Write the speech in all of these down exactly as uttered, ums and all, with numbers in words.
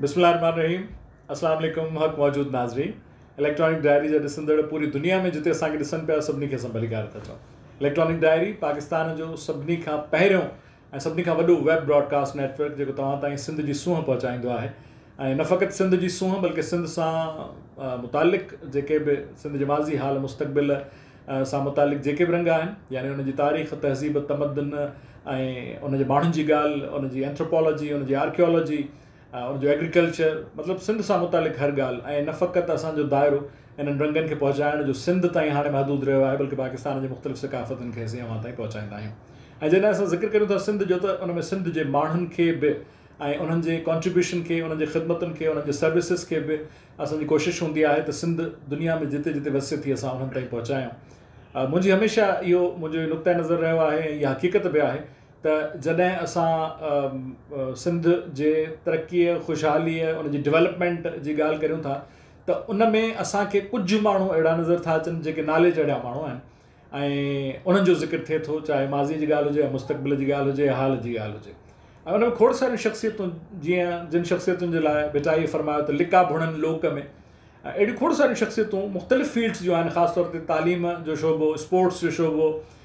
बिस्मिल्लाहिर्रहमानिर्रहीम। अस्सलाम वालेकुम हक़ मौजूद नाज़रीन। इलेक्ट्रॉनिक डायरी जा ॾिसंदड़ पूरी दुनिया में जिते असांखे ॾिसनि पिया सभिनी खे असां भलीकार था चऊं। इलेक्ट्रॉनिक डायरी पाकिस्तान जो सभिनी खां पहिरियों ऐं सभिनी खां वॾो वेब ब्रॉडकास्ट नेटवर्क जेको तव्हां ताईं सिंध जी सूंहं पहुचाईंदो आहे। ऐं न फ़क़ति सिंध जी सूंहं बल्कि सिंध सां मुतालिक़ जेके बि सिंध जे माज़ी हाल मुस्तक़बिल सां मुतालिक़ जेके बि रंग आहिनि, यानी उनजी तारीख़, तहज़ीब, तमदन ऐं उनजे माण्हुनि जी ॻाल्हि, उनजी एंथ्रोपोलॉजी, उनजी आर्कियोलॉजी, उनजो एग्रीकल्चर, मतिलबु सिंध सां मुतालिक़ हर ॻाल्हि। ऐं न फ़क़ति असांजो दाइरो इन्हनि रंगनि खे पहुचाइण जो सिंध ताईं हाणे महदूद रहियो आहे, बल्कि पाकिस्तान जे मुख़्तलिफ़ सक़ाफ़तुनि खे असीं अवां ताईं पहुचाईंदा आहियूं। ऐं जॾहिं असां ज़िक्र करियूं था सिंध जो, त उन में सिंध जे माण्हुनि खे बि ऐं उन्हनि जे कॉन्ट्रीब्यूशन खे, उन्हनि जे ख़िदमतुनि खे, उन्हनि जे सर्विसिस खे बि असांजी कोशिशि हूंदी आहे त सिंध दुनिया में जिते जिते वसे थी असां उन्हनि ताईं पहुचायूं। मुंहिंजी हमेशह इहो मुंहिंजो नुक़्ता नज़र रहियो आहे ऐं इहा हक़ीक़त बि आहे त जॾहिं असां सिंध जे तरक़ीअ, ख़ुशहालीअ, उनजी डेवलपमेंट जी ॻाल्हि करियूं था त उन में असांखे कुझु माण्हू अहिड़ा नज़र था अचनि जेके नाले जहिड़ा माण्हू आहिनि ऐं उन्हनि जो ज़िक्र थिए थो, चाहे माज़ी जी ॻाल्हि हुजे, मुस्तक़बिल जी ॻाल्हि हुजे, हाल जी ॻाल्हि हुजे। ऐं उन में खोड़ सारियूं शख़्सियतूं, जीअं जिन शख़्सियतुनि जे लाइ बिटाई फरमायो त लिका भुणनि लोक में, अहिड़ियूं खोड़ सारियूं शख़्सियतूं मुख़्तलिफ़ फील्ड्स जूं आहिनि। ख़ासि तौर ते तालीम जो शोबो, स्पोर्ट्स जो शोबो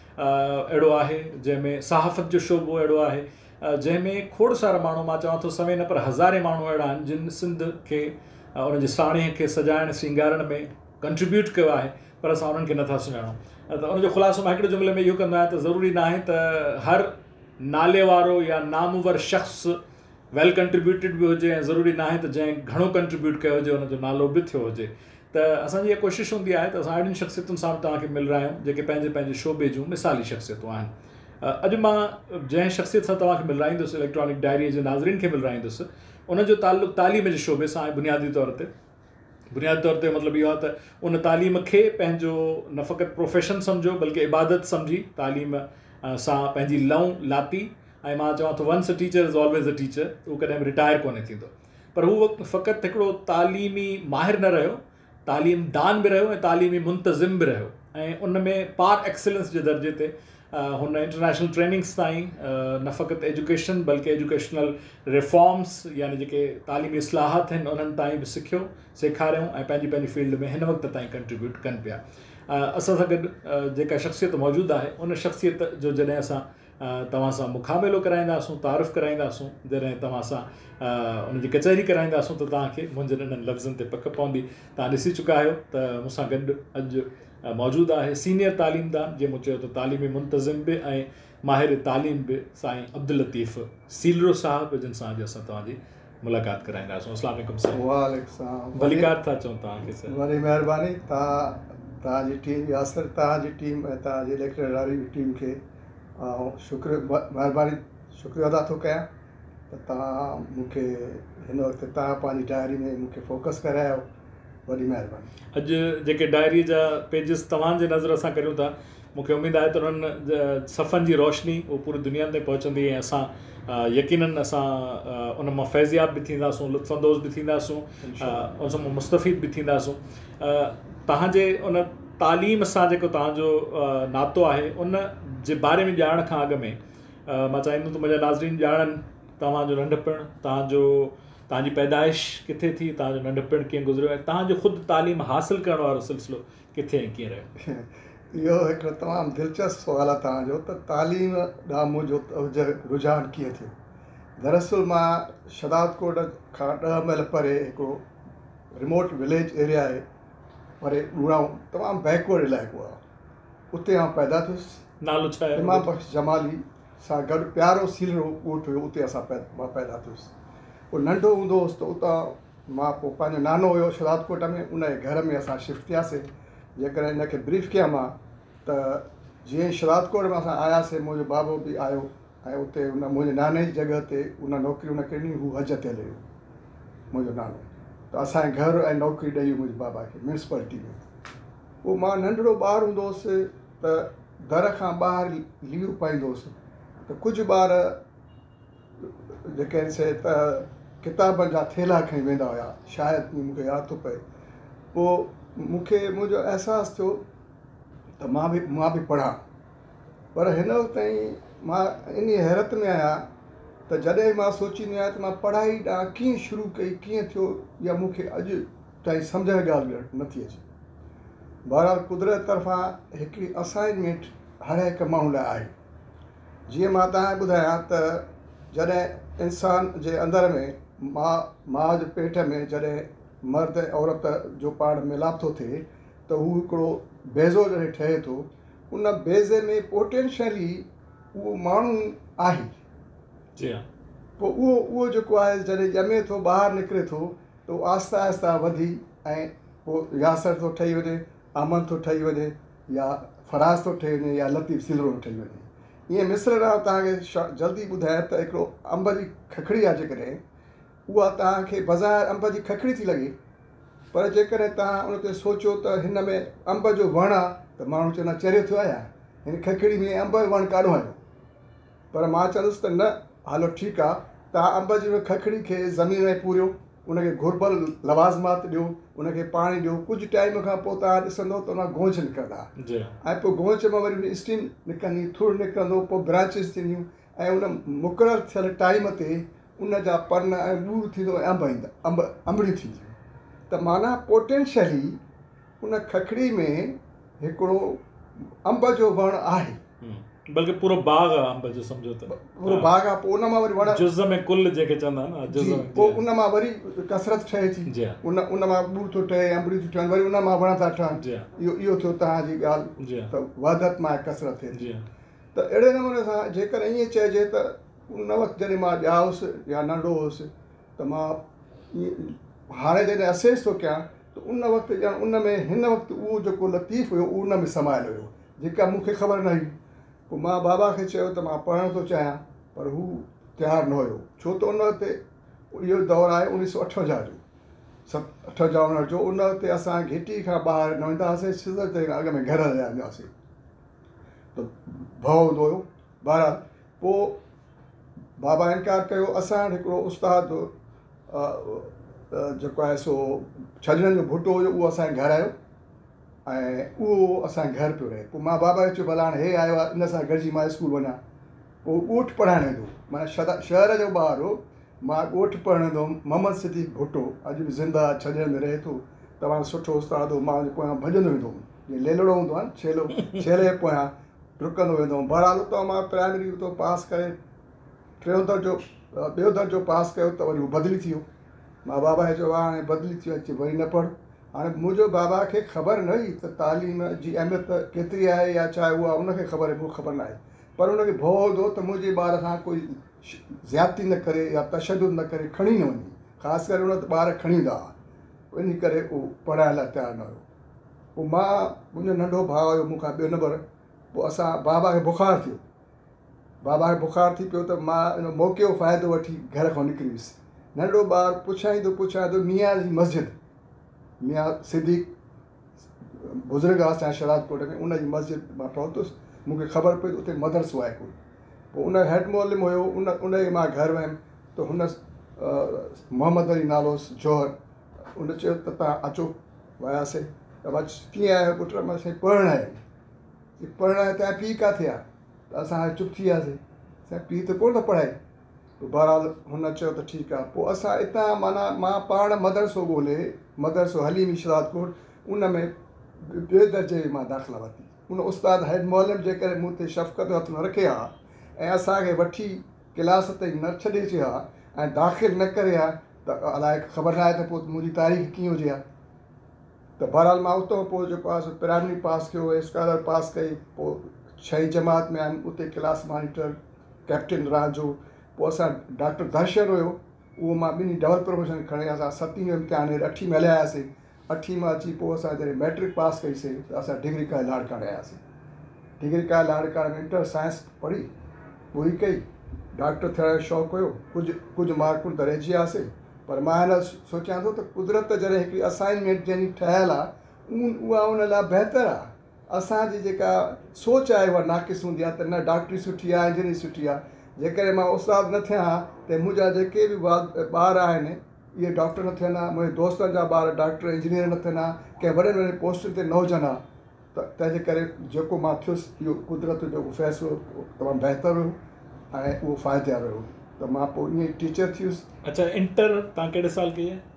अहिड़ो आहे, जंहिंमें सहाफ़त जो शोबो अहिड़ो आहे, जंहिंमें खोड़ सारा माण्हू, मां चवां थो सवे न पर हज़ारे माण्हू अहिड़ा आहिनि जिन सिंध खे, उनजे साड़े खे सजाइण सींगारण में कंट्रीब्यूट कयो आहे, पर असां उन्हनि खे नथा सुञाणूं। त उनजो ख़ुलासो मां हिकिड़े जुमिले में इहो कंदो आहियां त ज़रूरी न आहे त हर नाले वारो या नामवर शख़्स वेल कंट्रीब्यूटेड बि हुजे, ऐं ज़रूरी न आहे त जंहिं घणो कंट्रीब्यूट कयो हुजे उनजो नालो बि थियो हुजे। त असांजी इहा कोशिशि हूंदी आहे त असां अहिड़ियुनि शख़्सियतुनि सां तव्हांखे मिल रहिया आहियूं जेके पंहिंजे पंहिंजे शोबे जूं मिसाली शख़्सियतूं आहिनि। अॼु मां जंहिं शख़्सियत सां तव्हांखे मिलाईंदुसि, इलेक्ट्रॉनिक डायरीअ जे नाज़रीन खे मिलाईंदुसि, उनजो ताल्लुक़ु तालीम जे शोबे सां आहे। बुनियादी तौर ते बुनियादी तौर ते मतिलबु इहो आहे त उन तालीम खे पंहिंजो न फ़क़ति प्रोफेशन सम्झो बल्कि इबादत सम्झी तालीम सां पंहिंजी लऊं लाती। ऐं मां चवां थो once a teacher is always a teacher, उहो कॾहिं बि रिटायर कोन्हे थींदो। पर हू फ़क़ति हिकिड़ो तालीमी माहिर न रहियो, तालीम दान बि रहियो ऐं तालीमी मुंतज़िम बि रहियो। ऐं उन में पार एक्सीलेंस जे दर्जे ते हुन इंटरनेशनल ट्रेनिंग्स ताईं न फ़क़ति एजुकेशन बल्कि एजुकेशनल रिफॉर्म्स, यानी जेके तालीमी इस्लाहात आहिनि उन्हनि ताईं बि सिखियो, सेखारियूं ऐं पंहिंजी पंहिंजी फील्ड में हिन वक़्त ताईं कंट्रीब्यूट कनि पिया। असां सां गॾु जेका शख़्सियत मौजूदु आहे, उन शख़्सियत जो जॾहिं असां तव्हां सां मुखामिलो कराईंदासूं, तारीफ़ कराईंदासूं, जॾहिं तव्हां सां उनजी कचहरी कराईंदासूं, त तव्हांखे मुंहिंजनि इन्हनि लफ़्ज़नि ते पक पवंदी। तव्हां ॾिसी चुका आहियो त मूंसां गॾु अॼु मौजूदु आहे सीनियर तालीमदान, जीअं मूं चयो त तालीमी मुंतज़िम बि ऐं माहिर तालीम बि, साईं अब्दुल लतीफ़ सीलरो साहिबु, जिन सां अॼु असां तव्हांजी मुलाक़ात कराईंदासूं। अस्सलाम वालेकुम साईं। वालेकुम सलाम। भलीकार था चऊं तव्हांखे सर। वॾी महिरबानी। तव्हां तव्हांजी टीम, यासर तव्हांजी टीम ऐं तव्हांजी इलेक्ट्रॉनिक डायरी टीम खे ऐं शुक्र महिरबानी शुक्रिया अदा थो कयां त तव्हां मूंखे हिन वक़्तु तव्हां पंहिंजी डायरी में मूंखे फोकस करायो। वॾी महिरबानी। अॼु जेके डायरी जा पेजिस तव्हांजे नज़र सां करियूं था, मूंखे उमेदु आहे त उन्हनि सफ़नि जी रोशनी उहो पूरी दुनिया ते पहुचंदी ऐं असां यकीनन असां उन मां फैज़ियाब बि थींदासूं, लुत्फ़अंदोज़ बि थींदासूं, उन सां मुस्तफ़ीद बि थींदासूं। तव्हांजे उन तालीम सां जेको तव्हांजो नातो आहे, उन जे बारे में ॼाणण खां अॻु में मां चाहींदुमि त मुंहिंजा नाज़रीन ॼाणनि तव्हांजो नंढपण, तव्हांजो तव्हांजी पैदाइश किथे थी, तव्हांजो नंढपण कीअं गुज़रियो ऐं तव्हांजो ख़ुदि तालीम हासिलु करण वारो सिलसिलो किथे ऐं कीअं रहियो। इहो हिकिड़ो तमामु दिलचस्प सुवालु आहे तव्हांजो त तालीम ॾांहुं मुंहिंजो रुझान कीअं थियो। दरअसल मां शदादकोट खां ॾह माइल परे हिकिड़ो रिमोट विलेज एरिया आहे, परे ॻुड़ाऊं, तमामु बैकवर्ड इलाइक़ो आहे, उते आउं पैदा थियुसि। नालो छा आहे? इमाम बख़्श जमाली सां गॾु प्यारो सीलरो ॻोठु हुयो, उते असां पै मां पैदा थियुसि। पोइ नंढो हूंदो हुउसि त उतां मां पोइ पंहिंजो नानो हुयो शदादकोट में, उन जे घर में असां शिफ्ट थियासीं। जेकॾहिं हिनखे ब्रीफ कयां मां त जीअं शदादकोट में असां आयासीं, मुंहिंजो बाबो बि आयो ऐं उते उन मुंहिंजे नाने जी जॻह ते उन नौकिरी उन कॾी हू हज ते हले वियो मुंहिंजो नानो, त असांजे घर ऐं नौकिरी ॾेई मुंहिंजे बाबा खे म्यूनसिपैलिटी में। पोइ मां नंढिड़ो ॿारु हूंदो हुउसि त दर खां ॿाहिरि लीव पाईंदो हुउसि, त कुझु ॿार जेके से त किताबनि जा थेला खणी वेंदा हुआ, शायदि मूंखे यादि थो पए। पोइ मूंखे मुंहिंजो अहसासु थियो त मां बि मां बि पढ़ां, पर हिन वक़्तु ताईं मां इन हैरत में आहियां त जॾहिं मां सोचींदो आहियां त मां पढ़ाई ॾांहुं कीअं शुरू कई, कीअं थियो, या मूंखे अॼु ताईं सम्झ में ॻाल्हि नथी अचे। बहरहाल कुदरत तरफ़ां हिकिड़ी असाइनमेंट हर हिकु माण्हू लाइ आहे। जीअं मां तव्हांखे ॿुधायां त जॾहिं इंसान जे अंदर में माउ माउ जे पेट में जॾहिं मर्द ऐं औरत जो पाण मिलाप थो थिए त हू हिकिड़ो बेज़ो जॾहिं ठहे थो, उन बेज़े में पोटेंशियली उहो माण्हू आहे। जी हा। पोइ उहो उहो जेको आहे जॾहिं ॼमे थो, ॿाहिरि निकिरे थो, त उहो आहिस्ता आहिस्ता वधी ऐं पोइ यासर थो ठही वञे, अमन थो ठही वञे, या फराज़ थो ठही वञे, या लतीफ़ सिलरो थो ठही वञे। ईअं मिसर तव्हांखे जल्दी ॿुधायां त हिकिड़ो अंब जी खखड़ी आहे, जेकॾहिं उहा तव्हांखे बज़ारि अंब जी खखड़ी थी लॻे, पर जेकॾहिं तव्हां उन ते सोचो त हिन में अंब जो वणु आहे, त माण्हू चवंदा चरियो थियो आहे, हिन खखड़ी में अंब जो वणु काॾो आयो। पर मां चवंदुसि त न, हलो ठीकु आहे, तव्हां अंब जी खखड़ी खे ज़मीन में पूरियो, उनखे घुरबल लवाज़मात ॾियो, उनखे पाणी ॾियो, कुझु टाइम खां पोइ तव्हां ॾिसंदो त उन गोंछ निकिरंदा, ऐं पोइ गोंछ मां वरी स्टीम निकिरंदी, थुड़ निकिरंदो, पोइ ब्रांचिस थींदियूं, ऐं उन मुक़ररु थियल टाइम ते उन जा पन ऐं ॿूर थींदो, ऐं अंब ईंदा, अंब अंबड़ियूं थींदियूं। त माना पोटेंशियली उन खखड़ी में हिकिड़ो अंब जो वणु आहे, बल्कि पूरो बाग आहे अंब जो, सम्झो त पूरो बाग आहे। पोइ उन मां वरी वण जुज़ में कुल जेके चवंदा आहिनि, जुज़ में पोइ उन मां वरी कसरत ठहे थी, उन उन मां ॿूर थो ठहे, अंबड़ियूं थियूं ठहनि, वरी उन मां वण था ठहनि। इहो इहो थियो तव्हांजी ॻाल्हि, त वहदत मां कसरत थिए थी। त अहिड़े नमूने सां जेकर ईअं चइजे त उन वक़्तु जॾहिं मां ॼाउसि या नंढो हुउसि, त मां हाणे जॾहिं असेस थो कयां त उन वक़्तु ॼण उन में हिन वक़्तु उहो जेको लतीफ़ हुयो उहो उन में समायल हुयो, जेका मूंखे ख़बर न हुई। पोइ मां बाबा खे चयो त मां पढ़णु थो चाहियां, पर हू तयारु न हुयो, छो त उन वक़्तु इहो दौरु आहे उणिवीह सौ अठवंजाह जो, सत अठवंजाह उणहठि जो। उन वक़्तु असां घिटी खां ॿाहिरि न वेंदा हुआसीं, सिधो ते अॻ में घर हलिया वेंदा हुआसीं, त भउ हूंदो हुयो। बहरहाल पोइ बाबा इनकार कयो। असां वटि हिकिड़ो उस्ताद जेको आहे सो छॼणनि जो भुटो हुयो, उहो असांजे घर आयो, ऐं उहो असांजे घर पियो रहे। पोइ मां बाबा खे चयो भला हाणे हे आयो आहे, इन सां गॾिजी मां स्कूल वञा। पोइ ॻोठु पढ़ाइणु वेंदो, माना शहर शहर जो ॿार हो, मां ॻोठु पढ़णु वेंदो हुउमि। मोहम्मद सिद्दीक़ भुटो अॼु बि ज़िंदा छॼण में रहे थो, तमामु सुठो उस्ताद हो। मां पोयां भॼंदो वेंदो हुउमि, जीअं लेलड़ो हूंदो आहे न, छेलो छेले जे पोयां डुकंदो वेंदो हुउमि। बहरहाल उतां मां प्राइमरी उतां पास करे टियों दर्जो ॿियो दर्जो पास कयो, त वरी उहो बदिली थी वियो। मां बाबा खे चयो हाणे बदिली थी वियो, अचे वरी न पढ़। हाणे मुंहिंजो बाबा खे ख़बर न हुई त तालीम जी अहमियत केतिरी आहे, या चाहे उहा उनखे ख़बर आहे, मूंखे ख़बर न आहे। पर उनखे भउ हूंदो त मुंहिंजे ॿार सां कोई ज़्यादती न करे या तशदुद न करे, खणी न वञे, ख़ासि करे उन ॿार खणी ईंदा हुआ, इन करे उहो पढ़ाइण लाइ तयारु न हुयो। पोइ मां मुंहिंजो नंढो भाउ हुयो मूंखां ॿियो नंबर। पोइ असां बाबा खे बुख़ारु थियो, बाबा खे बुख़ारु थी पियो, त मां इन मौक़े जो फ़ाइदो वठी घर खां निकिरी वियुसि। नंढो ॿारु पुछाईंदो पुछाईंदो मियाँ जी मस्जिद, मियाँ सिद्दीक़ बुज़ुर्ग आहे असांजे शरादकोट में, उन जी मस्जिद मां पहुतुसि। मूंखे ख़बर पई उते मदरसो आहे कोई। पोइ उन हेड मोहल्ले में हुयो, उन उनजे मां घर वियुमि, त हुन मोहम्मद अली नालो हुउसि, जौहर। उन चयो त तव्हां अचो। वियासीं त मां कीअं आयो पुटु? मां साईं पढ़णु आयुमि। पढ़णु आयो त पीउ किथे आहे? त असां हाणे चुप थी वियासीं, साईं पीउ त कोन थो पढ़ाए। पोइ बहरहाल हुन चयो त ठीकु आहे। पोइ असां हितां माना मां पाण मदरसो ॻोल्हे, मदरसो हलीमी शरादकोट, उन में ॿिए दर्जे में मां दाख़िला वरिती। उन उस्ताद हेड मोहल्ले जे करे मूं ते शफ़क़त हथ न रखे हा, ऐं असांखे वठी क्लास ताईं न छॾे अचे हा, ऐं दाख़िल न करे हा, त अलाए ख़बर न आहे त पोइ मुंहिंजी तारीख़ कीअं हुजे हा। त बहरहाल मां उतां पोइ जेको आहे प्राइमरी पास कयो, स्कॉलर पास कई। पोइ छहीं जमात में आयुमि, उते क्लास मॉनिटर कैप्टन राह जो। पोइ असां डॉक्टर दर्शन हुयो, उहो मां ॿिन्ही डबल प्रमोशन खणी असां सतीं जो इम्तिहान अठीं में हलिया आयासीं। अठीं मां अची पोइ असां जॾहिं मैट्रिक पास कईसीं, त असां डिग्री कॉलेज लाड़काणे आयासीं। डिग्री कॉलेज लाड़काणे में इंटर साइंस पढ़ी पूरी कई। डॉक्टर थियण जो शौक़ु हुयो, कुझु कुझु मार्कुनि त रहिजी वियासीं। पर मां हिन सोचियां थो त कुदरत जॾहिं हिकिड़ी असाइनमेंट जंहिंजी ठहियलु आहे, उन उहा उन लाइ बहितरु आहे। असांजी जेका सोच आहे उहा नाक़िस हूंदी आहे, त न डॉक्टरी सुठी आहे, इंजीनियरिंग सुठी आहे। जेकॾहिं मां उस्ताद न थियां हा, त मुंहिंजा जेके बि ॿार आहिनि इहे डॉक्टर न थियनि हा, मुंहिंजे दोस्तनि जा ॿार डॉक्टर इंजीनियर न थियनि हा, कंहिं वॾे वॾे पोस्टुनि ते न हुजनि हा। त तंहिंजे करे जेको मां थियुसि, इहो कुदरत जो फ़ैसिलो तमामु बहितरु हुयो, ऐं उहो फ़ाइदेवारु हुयो। त मां पोइ ईअं टीचर थियुसि। अच्छा, इंटर तव्हां कहिड़े साल कई आहे?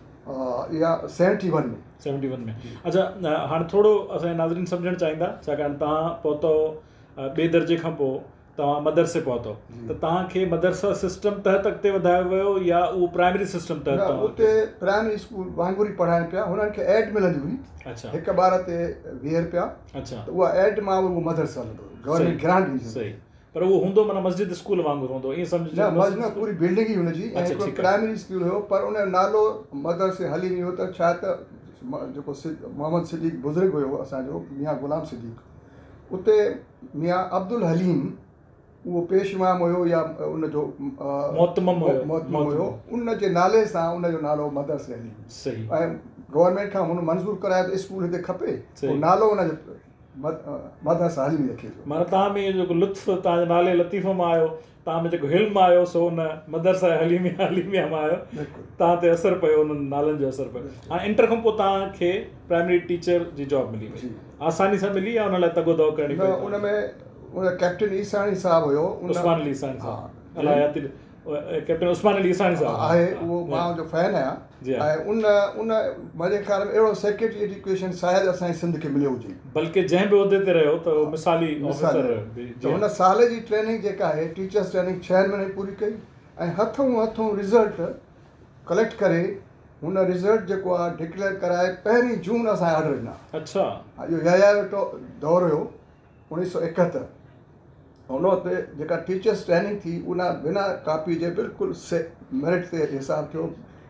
इहा सेवनटी वन में सेवनटी वन में। अच्छा, हाणे थोरो असांजे नाज़रीन सम्झणु चाहींदा, छाकाणि तव्हां पहुतो ॿिए दर्जे खां पोइ तव्हां मदरसे पहुतो, त तव्हांखे मदरसा सिस्टम तहत अॻिते वधायो वियो या उहो प्राइमरी सिस्टम तहत? उते प्राइमरी स्कूल वांगुरु ई पढ़ाइनि पिया, हुननि खे एड मिलंदी हुई। अच्छा, हिकु ॿार ते वीह रुपया। अच्छा, त उहा एड मां उहो मदरसा हलंदो, गवर्नमेंट ग्रांट ॾींदी। सही, पर उहो हूंदो माना मस्जिद स्कूल वांगुरु हूंदो, ईअं सम्झ? न, मस्जिद पूरी बिल्डिंग ई हुनजी, ऐं हिकिड़ो प्राइमरी स्कूल हुयो, पर उन जो नालो मदरसे हली वियो त छा त जेको मोहम्मद सिद्दीक़ बुज़ुर्ग हुयो असांजो, मियां ग़ुलाम सिद्दीक़, उते मियां अब्दुल हलीम उहो पेश इमाम हुयो या उनजो मोहतमम हुयो, मोहतमम हुयो, उन जे नाले सां उनजो नालो मदरसे हली। सही। ऐं गवर्नमेंट खां हुन मंज़ूर करायो त स्कूल हिते खपे, पोइ नालो उनजो मदरसा हली रखे पियो। माना तव्हां में जेको लुत्फ़ तव्हांजे नाले लतीफ़ मां आयो, तव्हां में जेको हिल्म आयो सो उन मदरसा हलीमिया हलीमिया मां आयो, तव्हां ते असरु पियो, उन्हनि नालनि जो असरु पियो। हाणे इंटर खां पोइ तव्हांखे प्राइमरी टीचर जी जॉब मिली वई, आसानी सां मिली या उन लाइ तगो दो करणी पई? उन में उन कैप्टन ईसानी साहब हुयो, उस्मान अली ईसानी साहब, अलायाती कैप्टन उस्मान अली ईसानी साहब आहे, उहो मां जो फैन आहियां। ऐं उन उन मुंहिंजे ख़्याल में अहिड़ो सेक्रेटरी एजुकेशन शायदि असांजे सिंध खे मिलियो हुजे, बल्कि जंहिं बि उहिदे ते रहियो त मिसाली ऑफिसर। त हुन साल जी ट्रेनिंग जेका आहे टीचर्स ट्रेनिंग छहनि महीने पूरी कई, ऐं हथों हथों रिज़ल्ट कलेक्ट करे हुन रिज़ल्ट जेको आहे डिक्लेयर कराए पहिरीं जून असांजे ऑर्डर ॾिना। अच्छा, इहो याया जो दौरु हुयो उणिवीह सौ एकहतरि। हुन वक़्तु जेका टीचर्स ट्रेनिंग थी उन बिना कापी जे बिल्कुलु से मेरिट ते हिसाब थियो,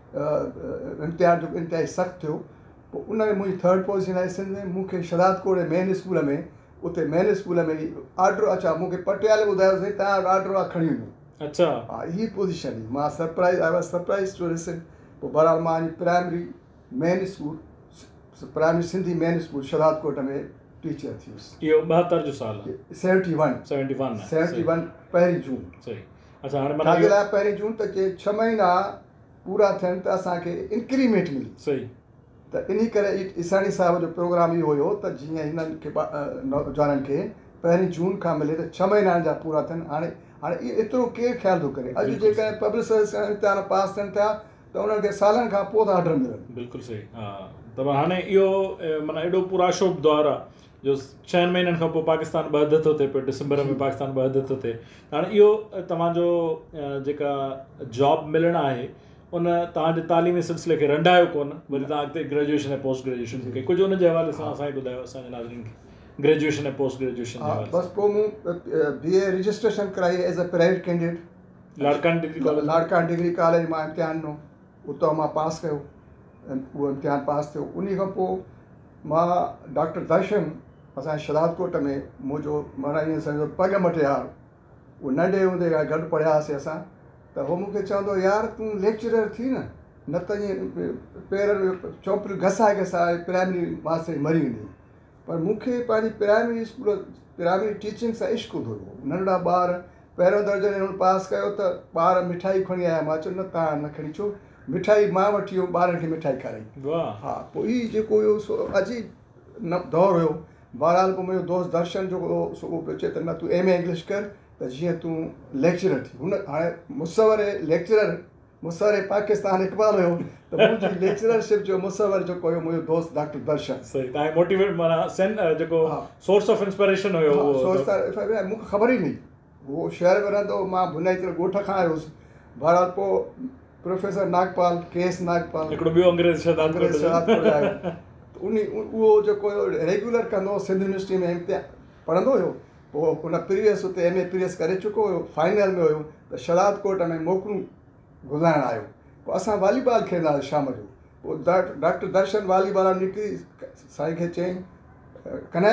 इम्तिहान जो इंतिहाई सख़्तु थियो। पोइ उन में मुंहिंजी थर्ड पोज़ीशन आई सिंध में। मूंखे शदादकोट मेन स्कूल में, उते मेन स्कूल में ऑर्डर, अच्छा मूंखे पटियाले ॿुधायोसीं तव्हां ऑर्डर आहे खणी वञो। अच्छा, हा, हीअ पोज़ीशन हुई। मां surprise I was surprise to receive. पोइ बहरहाल मां primary main school, primary Sindhi main school Shahdadkot में टीचर थियुसि। इहो ॿाहतरि जो साल आहे? Seventy one seventy one seventy one पहिरीं जून। सही। अच्छा, हाणे छाजे लाइ पहिरीं जून? त जे छह महीना पूरा थियनि त असांखे इंक्रीमेंट मिली। सही। त इन करे ईसानी साहिब जो प्रोग्राम इहो हुयो त जीअं हिननि खे नौजवाननि खे पहिरीं जून खां मिले त छह महीना जा पूरा थियनि। हाणे हाणे इहो एतिरो केरु ख़्यालु थो करे? अॼु जेकॾहिं पब्लिक सर्विस इम्तिहान पास थियनि था त उन्हनि खे सालनि खां पोइ था ऑर्डर मिलनि। बिल्कुलु सही। हा, त हाणे इहो माना एॾो पुराशोभ दौरु आहे जो छहनि महीननि खां पोइ पाकिस्तान ॿहदि थो थिए पियो, डिसंबर में पाकिस्तान ॿहदि थो थिए। हाणे इहो तव्हांजो जेका जॉब मिलणु आहे उन तव्हांजे तालीमी सिलसिले खे रंडायो कोन, वरी तव्हां अॻिते ग्रेजुएशन ऐं पोस्ट ग्रेजुएशन कई। कुझु उनजे हवाले सां असांखे ॿुधायो, असांजे नाज़रीन खे ग्रेजुएशन ऐं पोस्ट ग्रेजुएशन जे हवाले सां। बसि पोइ मूं बी ए रजिस्ट्रेशन कराई as a private candidate Larkana degree college. Larkana degree college मां इम्तिहान ॾिनो, उतां मां पास कयो, उहो इम्तिहान पास थियो। उन खां पोइ मां डॉक्टर दर्शन असांजे शदादकोट में, मुंहिंजो माना ईअं सम्झो पग मटियार, उहो नंढे हूंदे खां गॾु पढ़ियासीं असां। त उहो मूंखे चवंदो, यार तूं लेक्चरर थी न, न त ईअं पेरनि में चौपड़ियूं घसाए घसाए प्राइमरी मास्टर मरी वेंदी। पर मूंखे पंहिंजी प्राइमरी स्कूल प्राइमरी टीचिंग सां इश्क़ हुओ। नंढड़ा ॿार पहिरियों दर्जे में पास कयो त ॿार मिठाई खणी आया। मां चयो न, तव्हां न खणी अचो, मिठाई मां वठी वियो, ॿारनि खे मिठाई खाराई। हा, पोइ हीउ जेको हुयो सो अजीब न दौरु हुयो। बहरहाल पोइ मुंहिंजो दोस्त दर्शन जो सो उहो पियो चए त न, तूं एम ए इंग्लिश कर त जीअं तूं लेक्चरर थी। हुन हाणे मुसवर लेक्चरर, मुसवर पाकिस्तान इक़बाल हुयो, त मुंहिंजी लेक्चररशिप जो मुसवर जेको हुयो मुंहिंजो दोस्त डॉक्टर दर्शन। सही, तव्हांखे मोटिवेट माना सेन जेको सोर्स ऑफ इंस्पिरेशन हुयो उहो। मूंखे ख़बर ई नहीं, उहो शहर में रहंदो, मां बुनाई तरह ॻोठ खां आयुसि। बहरहाल पोइ प्रोफेसर नागपाल, के एस नागपाल, हिकिड़ो ॿियो अंग्रेज़ शदादकोट आयो, उन उहो जेको हुयो रेगुलर कंदो, सिंध यूनिवर्सिटी में इम्तिहान पढ़ंदो हुयो। पोइ हुन प्रीवियस उते एम ए प्रीवियस करे चुको हुयो, फाइनल में हुयो, त शदादकोट में मोकिलूं गुज़ारणु आयो। पोइ असां वॉलीबॉल खेॾंदा हुआसीं शाम जो। पोइ डॉक्टर दर्शन वॉलीबॉल निकिरी साईं खे चयईं, कन्हैया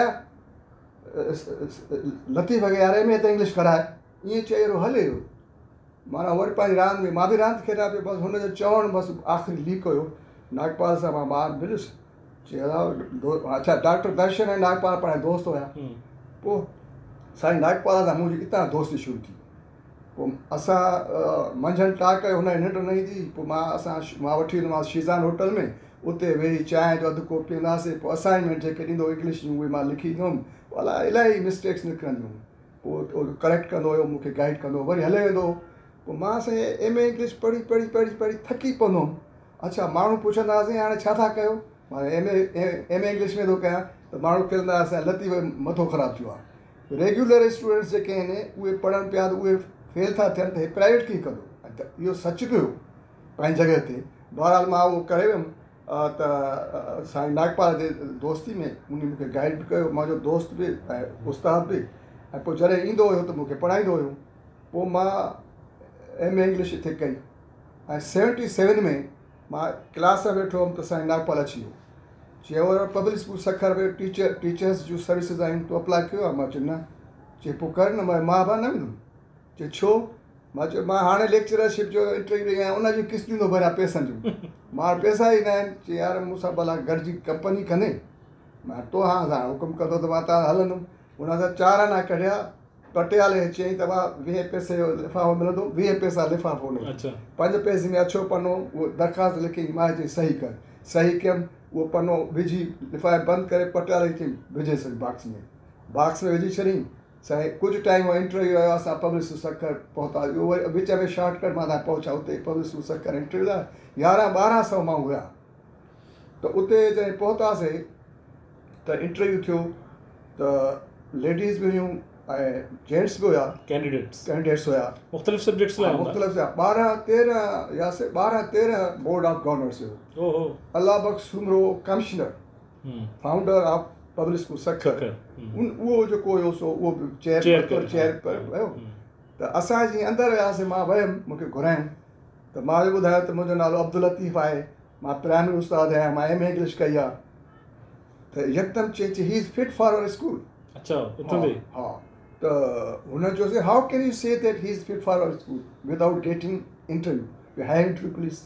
लतीफ़ खे यार एम ए त इंग्लिश कराए। ईअं चई अहिड़ो हले माना वरी पंहिंजी रांदि में मां बि रांदि खेॾां पियो। बसि हुनजो चवणु बसि आख़िरी लीक हुयो। नागपाल सां मां ॿाहिरि मिलियुसि, चयो अच्छा डॉक्टर दर्शन ऐं नागपाल पाण दोस्त हुया। पोइ साईं नागपाल सां मुंहिंजी हितां दोस्ती शुरू थी। पोइ असां मंझंदि टाक हुन जी निंड न ईंदी। पोइ मां असां मां वठी वेंदोमांसि शीज़ान होटल में, उते वेही चांहि जो अधु कोप पीअंदासीं। पोइ असाइनमेंट जेके ॾींदो इंग्लिश जूं उहे मां लिखी ॾिनमि। पोइ अलाए इलाही मिस्टेक्स निकिरंदियूं, पोइ करेक्ट कंदो हुयो, मूंखे गाइड कंदो, वरी हले वेंदो। पोइ मां साईं एम ए इंग्लिश पढ़ी पढ़ी पढ़ी पढ़ी थकी पवंदो हुउमि। अच्छा, माण्हू पुछंदा हुआसीं हाणे छा था कयो, मां M A M A English में थो कयां, त माण्हू चवंदा हुआ लती मथो ख़राबु थियो आहे। रेगुलर स्टूडेंट्स जेके आहिनि उहे पढ़नि पिया त उहे फेल था थियनि, त हे प्राइवेट कीअं कंदो? त इहो सच बि हुयो पंहिंजी जॻह ते। बहरहाल मां उहो करे वियुमि त साईं नागपाल जे दोस्ती में उन मूंखे गाइड बि कयो, मुंहिंजो दोस्त बि ऐं उस्ताद बि। ऐं पोइ जॾहिं ईंदो हुयो त मूंखे पढ़ाईंदो हुयो। पोइ मां एम ए इंग्लिश हिते कई ऐं सेवनटी सेवन में मां क्लास में वेठो हुउमि त साईं नागपाल अची वियो। चयो पब्लिक स्कूल सखर में टीचर टीचर्स जूं सर्विसिस आहिनि, तूं अप्लाई कयो आहे? मां चयो न। चए पोइ कर न। मां मां भाउ न वेंदुमि। चए छो? मां चयो मां हाणे लेक्चरशिप जो इंटरव्यू ॾेई आहियां, उन जूं किस्तियूं थो भरियां पैसनि जूं। मां पैसा ई न आहिनि। चए यार मूंसां भला गॾिजी कंपनी कंदे? मां तो हा सां हुकुम कंदो त मां तव्हां हलंदुमि। हुन सां चारि आना कढिया, पटियाले चयईं त भाउ वीह पैसे जो लिफ़ाफ़ो मिलंदो, वीह पैसा लिफ़ाफ़ो न। अच्छा। पंज पैसे में अछो पनो, उहो दरख़्वास्त लिखी, मां चई सही कर। सही कयमि, उहो पनो विझी लिफ़ाफ़े बंदि करे पटियाले चई विझे छॾी बॉक्स में। बॉक्स में विझी छॾी। साईं कुझु टाइम इंटरव्यू आयो, असां पब्लिक स्कूल सखर पहुता। उहो वरी विच में शॉर्टकट मां तव्हां पहुचा उते पब्लिक स्कूल सखर इंटरव्यू लाइ यारहं ॿारहं सौ माण्हू हुया। त उते जॾहिं पहुतासीं त इंटरव्यू थियो त लेडीज़ बि हुयूं ऐं जेंट्स बि हुया। कैंडिडेट्स कैंडिडेट्स हुया मुख़्तलिफ़ सब्जेक्ट्स लाइ मुख़्तलिफ़ हुया। ॿारहं तेरहं या से ॿारहं तेरहं बोर्ड ऑफ गवर्नर्स हुयो। ओहो। Allah Bakhsh Soomro commissioner, founder of public school Sukkur, उन उहो जेको हुयो सो उहो बि चेयर चेयर पर वियो। त असां जीअं अंदरि वियासीं, मां वियुमि, मूंखे घुरायूं त मां ॿुधायो त मुंहिंजो नालो अब्दुल लतीफ़ आहे, मां प्राइमरी उस्ताद आहियां, मां एम ए इंग्लिश कई आहे। त यकदमि चई चई he is fit for our school. अच्छा, उते हा। त हुन चयोसीं how can you say that he is fit for our school without getting interview? You have interview please.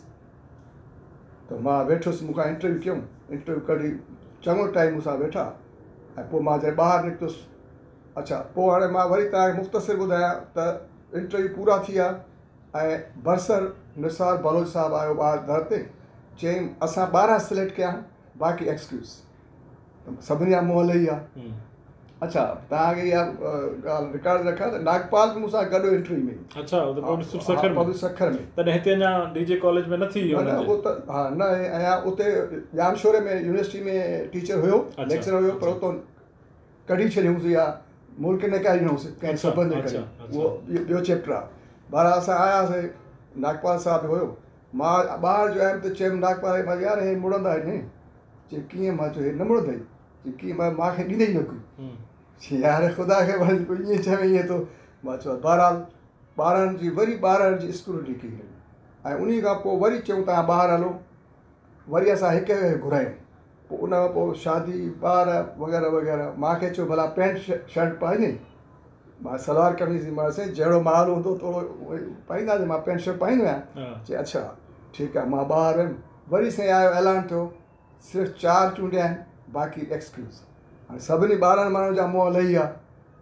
त मां वेठुसि, मूंखां इंटरव्यू कयूं, इंटरव्यू कढी चङो टाइम मूंसां वेठा ऐं पोइ मां जॾहिं ॿाहिरि निकितुसि। अच्छा, पोइ हाणे मां वरी तव्हांखे मुख़्तसिर ॿुधायां त इंटरव्यू पूरा थी विया ऐं बरसर निसार बलोच साहिबु आयो ॿाहिरि दर ते, चयईं असां ॿारहं सिलेक्ट कया, बाक़ी एक्सक्यूज़। सभिनी जा मुंहुं लही आहे। अच्छा, तव्हांखे इहा ॻाल्हि रिकॉर्ड रखां त नागपाल बि मूंसां गॾु इंटरव्यू में। अच्छा, पब्लिक सखर में। सखर में तॾहिं हिते अञा डीजे कॉलेज में न थी वियो? न उहो त हा न। ऐं उते जामशोरे में यूनिवर्सिटी में टीचर हुयो, लेक्चर हुयो, पर उतां कढी छॾियोसीं या मुल्क निकारींदोसीं कंहिं सबबनि जे करे। उहो ॿियो चैप्टर आहे। ॿारहं असां आयासीं, नागपाल साहिबु हुयो। मां ॿाहिरि जो आयुमि त चयुमि नागपाल मां यार हे मुड़ंदा आहिनि। चई कीअं? मां चयो हे न मुड़ंदा आहिनि। चई कीअं? मां मूंखे ॾींदे ई न कोई। चई यार ख़ुदा खे वरी कोई ईअं चवे ईअं थो। मां चयो बहरहाल ॿारनि जी वरी ॿारनि जी स्कूलिटी कई ऐं उन खां पोइ वरी चयूं तव्हां ॿाहिरि हलो। वरी असां हिकु घुरायूं। पोइ उन खां पोइ शादी ॿार वग़ैरह वग़ैरह। मूंखे चयो भला पैंट शर्ट पाईंदे? मां सलवार कमीज़ मां साईं जहिड़ो माल हूंदो थोरो पाईंदासीं, मां पैंट शर्ट पाईंदो आहियां। चई अच्छा ठीकु आहे। मां ॿाहिरि वियुमि, वरी साईं आयो ऐलान थियो सिर्फ़ु चारि चूंडिया आहिनि, बाक़ी एक्सक्यूज़। हाणे सभिनी ॿारहंनि माण्हुनि जा मुंहुं लही विया।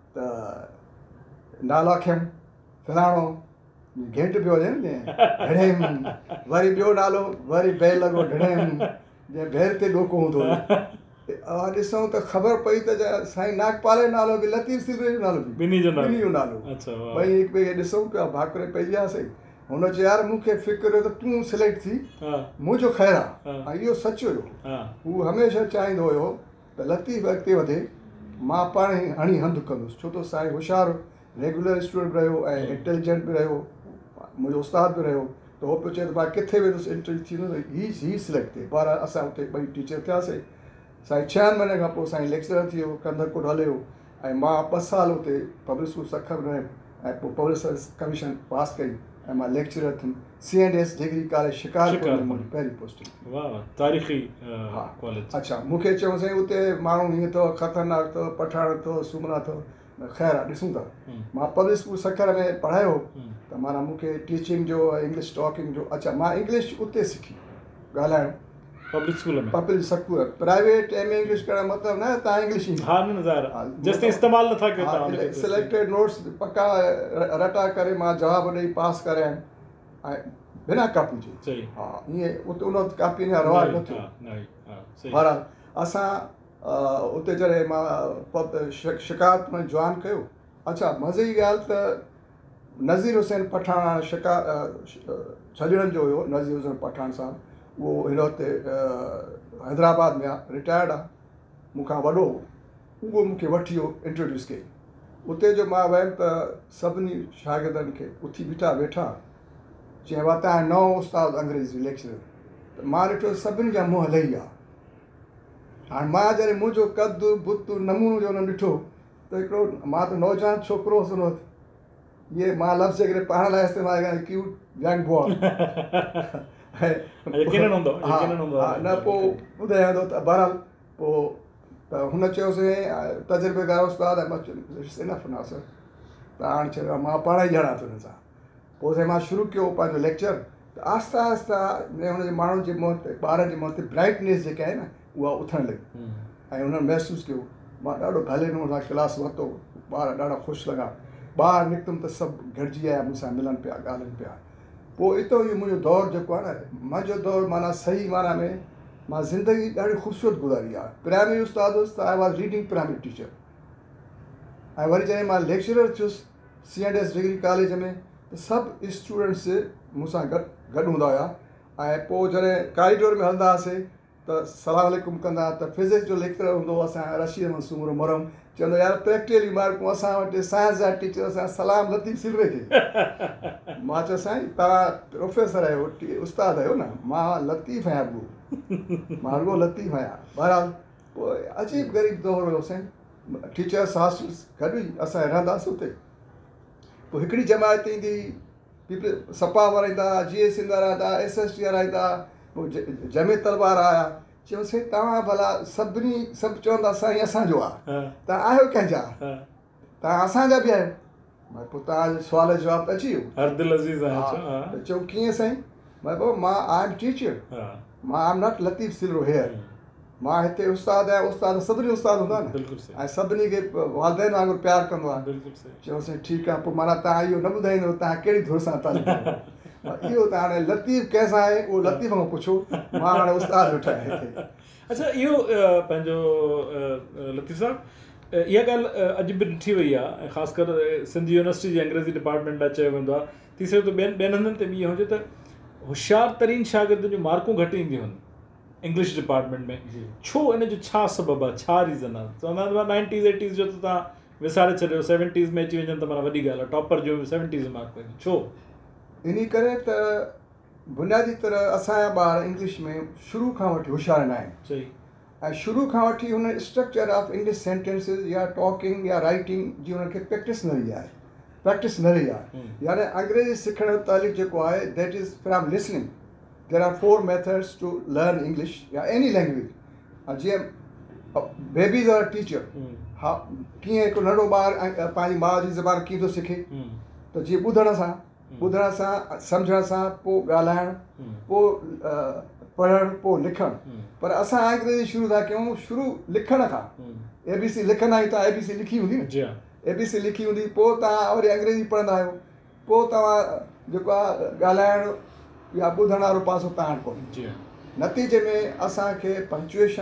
त नाला खयमि फलाणो, घेंट पियो वञे न ढड़ेम, वरी ॿियो नालो, वरी बैल लॻो ढड़ेम, जंहिं बैर ते ॾोको हूंदो हुयो। ॾिसूं त ख़बर पई त साईं नागपाल जो नालो बि लतीफ़ सिलवे जो नालो बि ॿिन्ही जो नालो ॿई हिकु ॿिए खे ॾिसूं पिया, भाकुरे पइजी वियासीं। हुन चयो यार मूंखे फ़िक्र हुयो त तूं सिलेक्ट थी, मुंहिंजो ख़ैरु आहे। ऐं इहो सच हुयो। हू हमेशह चाहींदो हुयो त लतीफ़ अॻिते वधे, मां पाण ई हणी हंधु कंदुसि, छो त साईं होशियारु रेगुलर स्टूडेंट बि रहियो ऐं इंटेलिजेंट बि रहियो, मुंहिंजो उस्ताद बि रहियो। त उहो पियो चए त मां किथे वेंदुसि इंटरव्यू थींदो त हीअ हीअ सिलेक्ट थिए। ॿार असां हुते ॿई टीचर थियासीं। साईं छहनि महीने खां पोइ साईं लेक्चरर थी वियो, कंदरकोट हलियो ऐं मां ॿ साल हुते पब्लिक स्कूल सखर में रहियुमि ऐं पोइ पब्लिक सर्विस कमीशन पास कई ऐं मां लेक्चरर थियुमि C and S degree college Shikarpur में मुंहिंजी पहिरीं पोस्टिंग। वाह, तारीख़ी हा कॉलेज। अच्छा, मूंखे चयूं साईं हुते माण्हू हीअं अथव, ख़तरनाक अथव, पठाण अथव, सुमरा अथव। ख़ैरु आहे, ॾिसूं था। मां पब्लिक स्कूल सखर में पढ़ायो त माना मूंखे टीचिंग जो इंग्लिश टॉकिंग जो। अच्छा, मां इंग्लिश उते सिखी ॻाल्हाइणु पब्लिक स्कूल में। Public school private M A English करण मतिलबु न तव्हां इंग्लिश ईंदी। हा न ज़ाहिर जेसि ताईं इस्तेमालु नथा कयो तव्हां। सिलेक्टेड नोट्स पका रटा करे मां जवाब ॾेई पास करे आयुमि ऐं बिना कापी जे। सही। हा ईअं उते उन वक़्तु कापी जा रवाज न थियो। बहरहाल असां उते जॾहिं मां शिकारपुर में जॉइन कयो। अच्छा, मज़े जी ॻाल्हि त नज़ीर हुसैन पठान शिका छजड़नि जो हुयो नज़ीर हुसैन पठान साहब उहो हिन वक़्तु हैदराबाद में आहे रिटायर्ड आहे मूंखां वॾो उहो मूंखे वठी वियो इंट्रोड्यूस कई उते जो मां वियुमि त सभिनी शागिर्दनि खे उथी बीठा वेठा चई वा तव्हां नओं उस्तादु अंग्रेज़ी लेक्चरर त मां ॾिठो सभिनी जा मुंहुं लही विया हाणे मां जॾहिं मुंहिंजो कदु बुत नमूनो जो हुन ॾिठो त हिकिड़ो मां त नौजवान छोकिरो हुउसि हुन वक़्तु इहे मां लफ़्ज़ हिकिड़े पाण लाइ इस्तेमालु कयां क्यूट यंग बॉय न पोइ ॿुधायां थो त बहरहाल पोइ त हुन चयोसीं तजुर्बेकार उस्ताद मां इनफ न सर त हाणे चयो मां पाण ई ॼाणा थो हुन सां पोइ साईं मां शुरू कयो पंहिंजो लेक्चर त आहिस्ता आहिस्ता हुनजे माण्हुनि जे मुंहं ते ॿारनि जे मुंहं ते ब्राइटनेस जेका आहे न उहा उथणु लॻी ऐं हुननि महसूसु कयो मां ॾाढो भले नमूने सां क्लास वरितो ॿार ॾाढा ख़ुशि लॻा ॿाहिरि निकितुमि त सभु गॾिजी आया मूंसां मिलनि पिया ॻाल्हाइनि पिया पोइ इतो इहो मुंहिंजो दौरु जेको आहे न मुंहिंजो दौरु माना सही माना में मां ज़िंदगी ॾाढी ख़ूबसूरत गुज़ारी आहे प्राइमरी उस्ताद हुउसि त I was reading primary teacher ऐं वरी जॾहिं मां लेक्चरर थियुसि C and S degree college में त सभु स्टूडेंट्स मूंसां गॾु गॾु हूंदा हुआ ऐं पोइ जॾहिं कॉरिडोर में हलंदा हुआसीं त सलाम अलैकुम कंदा त फिज़िक्स जो लेक्चर हूंदो हो असांजो रशीद मंसूर मरम चवंदो यार प्रैक्टिकली मार्कूं असां वटि साइंस जा टीचर असां सलाम लतीफ़ सिलवे खे मां चयो साईं तव्हां प्रोफेसर आहियो उस्ताद आहियो न मां लतीफ़ आहियां अॻो मां अॻो लतीफ़ आहियां बहरहाल पोइ अजीब ग़रीब दौरु हुयो साईं टीचर्स हॉस्टल्स गॾु ई असां रहंदासीं उते पोइ हिकिड़ी जमायत ईंदी पीपल सपा वारा ईंदा जी एस ईंदा रहंदा एस एस टी वारा ईंदा पोइ जमे तलवार आया चयोसीं तव्हां भला सभिनी सभु चवंदा साईं असांजो आहे तव्हां आहियो कंहिंजा तव्हां असांजा बि आहियो मां पोइ तव्हांजे सुवाल जो जवाबु अची वियो चयो कीअं साईं मां पोइ मां आई एम टीचर मां I am not Latif Silro here मां हिते उस्ताद आहियां उस्ताद सभिनी उस्ताद हूंदा न ऐं सभिनी खे वालदेन वांगुरु प्यारु कंदो आहे चयोसीं ठीकु आहे पोइ माना तव्हां इहो न ॿुधाईंदो तव्हां कहिड़ी धुर सां तालीम इहो त हाणे लतीफ़ कंहिंसां आहे उहो लतीफ़ खां पुछो मां हाणे उस्ताद वेठा आहियां अच्छा इहो पंहिंजो लतीफ़ साहिबु इहा ॻाल्हि अॼु बि ॾिठी वई आहे ऐं ख़ासि कर सिंध यूनिवर्सिटी जे अंग्रेज़ी डिपार्टमेंट लाइ चयो वेंदो आहे तीसरे त ॿियनि ॿियनि हंधनि ते बि इहो हुजे त होशियारु तरीन शागिर्दनि जूं मार्कूं घटि ईंदियूं आहिनि इंग्लिश डिपार्टमेंट में छो इन जो छा सबबु आहे छा रीज़न आहे चवंदा नाइंटीज़ एटीज़ जो त तव्हां विसारे छॾियो सेवनटीज़ में अची वञनि त माना वॾी ॻाल्हि आहे टॉपर जो सेवनटीज़ में मार्कूं आहिनि छो इन करे त बुनियादी तरह असांजा ॿार इंग्लिश में शुरू खां वठी होशियारु न आहिनि सही ऐं शुरू खां वठी हुन स्ट्रक्चर ऑफ इंग्लिश सेंटेंसिस या टॉकिंग या राइटिंग जी हुनखे प्रैक्टिस न रही आहे प्रैक्टिस न रही आहे यानी अंग्रेजी सिखण जो तालीक़ जेको आहे that is from listening there are four methods to learn English या एनी लैंग्वेज जीअं बेबीज़ आर टीचर हा कीअं हिकु नंढो ॿारु पंहिंजी माउ जी ज़बान कीअं थो सिखे त जीअं ॿुधण सां ॿुधण सां सम्झण सां पोइ ॻाल्हाइणु पोइ पढ़णु पोइ लिखणु पर असां अंग्रेजी शुरू था कयूं शुरू लिखण खां ए बी सी लिखंदा आहियूं त ए बी सी लिखी हूंदी न ए बी सी लिखी हूंदी पोइ तव्हां वरी अंग्रेजी पढ़ंदा आहियो पोइ तव्हां जेको आहे ॻाल्हाइणु या ॿुधण वारो पासो तव्हां वटि कोन्हे नतीजे में असांखे पंक्चुएशन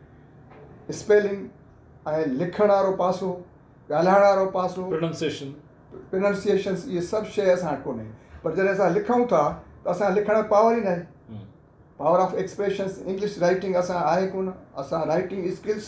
स्पेलिंग ऐं लिखण वारो पासो ॻाल्हाइण वारो पासो प्रोनाउंसिएशन प्रोनाउंसिएशन्स इहे सभु शइ असां वटि कोन्हे पर जॾहिं असां लिखूं था त असां लिखण जो पावर ई न आहे power of expressions English writing असां आहे कोन असां writing skills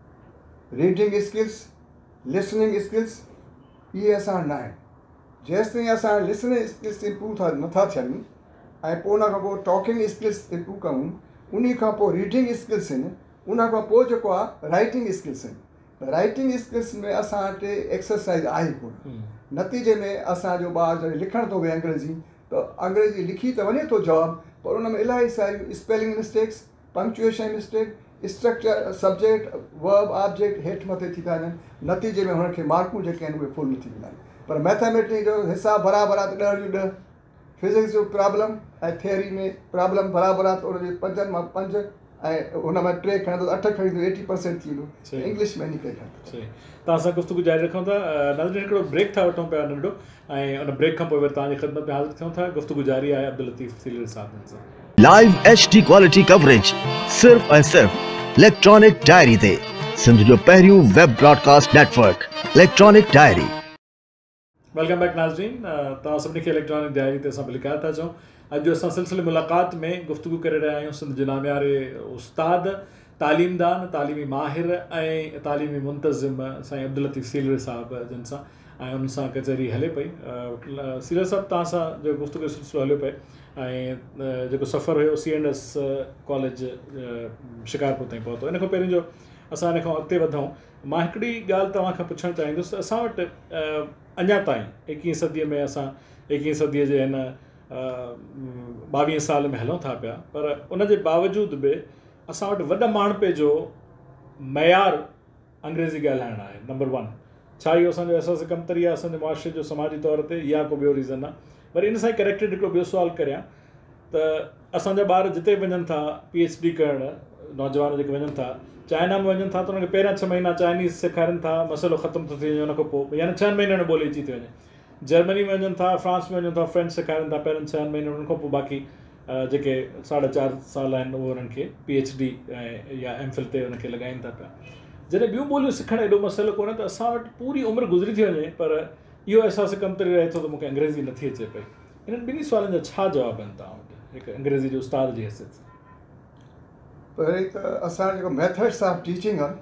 reading skills listening skills इहे असां वटि न आहिनि जेसिताईं असां लिसनिंग स्किल्स इम्प्रूव था नथा थियनि ऐं पोइ उन खां पोइ टॉकिंग स्किल्स इम्प्रूव कयूं उन खां पोइ रीडिंग स्किल्स आहिनि उन खां पोइ जेको आहे राइटिंग स्किल्स आहिनि राइटिंग स्किल्स में असां वटि एक्सरसाइज़ आहे कोन नतीजे में असांजो ॿारु जॾहिं लिखणु थो विहे अंग्रेज़ी त अंग्रेज़ी लिखी त वञे थो जवाबु पर उन में इलाही सारियूं spelling mistakes punctuation mistake structure subject verb object हेठि मथे थी था वञनि नतीजे में हुनखे मार्कूं जेके आहिनि उहे फुल नथी मिलनि पर मैथमेटिक्स जो हिसाबु बराबरि आहे त ॾह जूं ॾह फिज़िक्स जो प्रॉब्लम ऐं थियरी में प्रॉब्लम बराबरि आहे त उनजे पंजनि मां पंज ऐं हुन में टे खणंदो अठ खणींदो एटी परसेंट थी वेंदो इंग्लिश में निकिरे खणंदो तव्हां सां गुफ़्तगू जारी रखूं था नाज़रीन हिकिड़ो ब्रेक था वठूं पिया नंढो ऐं उन ब्रेक खां पोइ वरी तव्हांजी ख़िदमत में हाज़िर थियूं था गुफ़्तगू जारी आहे अब्दुल लतीफ़ सिलर साहब सां live H D quality coverage सिर्फ़ ऐं सिर्फ़ इलेक्ट्रॉनिक डायरी ते सिंध जो पहिरियों web broadcast network electronic diary. Welcome back नाज़रीन, तव्हां सभिनी खे इलेक्ट्रॉनिक डायरी ते असां बिलिकार था चऊं। अॼु असां सिलसिले मुलाक़ात में गुफ़्तगू करे रहिया आहियूं सिंध जे नामियारे उस्ताद, तालीमदान, तालीमी माहिर ऐं तालीमी मुंतज़िम साईं अब्दुल लतीफ़ सीलर साहब जिन सां ऐं उन सां कचहरी हले पई। सीलर साहब, तव्हां सां जो गुफ़्तगू जो सिलसिलो हलियो पए ऐं जेको सफ़र हुयो C and S college Shikarpur ताईं पहुतो, इन खां पहिरीं जो असां इन खां अॻिते वधूं, मां हिकिड़ी ॻाल्हि तव्हां खां पुछणु चाहींदुसि। असां वटि अञा ताईं एकवीह सदीअ में असां एकवीह सदीअ जे हिन ॿावीह साल में हलूं था पिया, पर उन जे बावजूदि बि असां वटि वॾ माण्हुपे जो मयारु अंग्रेज़ी ॻाल्हाइणु आहे। नंबर वन, छा इहो असांजो असांजो कमतरी आहे असांजे मुआशरे जो समाजी तौर ते, या को ॿियो रीज़न आहे? वरी इन सां ई करेक्टेड हिकिड़ो ॿियो सुवालु करियां त असांजा ॿार जिते वञनि था पी एच डी करणु, नौजवान जेके वञनि था चाइना में वञनि था त उनखे पहिरियां छह महीना चाइनीज़ सेखारनि था, मसइलो ख़तमु थो थी वञे उन खां पोइ, यानी छहनि महीननि में ॿोली अची थी वञे। जर्मनी में वञनि था, फ्रांस में वञनि था, फ्रेंच सेखारनि था पहिरियों छहनि महीननि, उन खां पोइ बाक़ी जेके साढा चारि साल आहिनि उहे उन्हनि खे पी एच डी ऐं या एम फिल ते उनखे लॻाइनि था पिया। जॾहिं ॿियूं ॿोलियूं सिखणु एॾो मसइलो कोन्हे त असां वटि पूरी उमिरि गुज़री थी वञे पर इहो अहसासु कमतरी रहे थो त मूंखे अंग्रेज़ी नथी अचे पई। इन्हनि ॿिन्ही सुवालनि जा छा जवाब आहिनि तव्हां वटि हिकु अंग्रेज़ी जो उस्ताद जी हैसियत सां? पहिरीं त असांजो जेको मेथड्स ऑफ टीचिंग आहे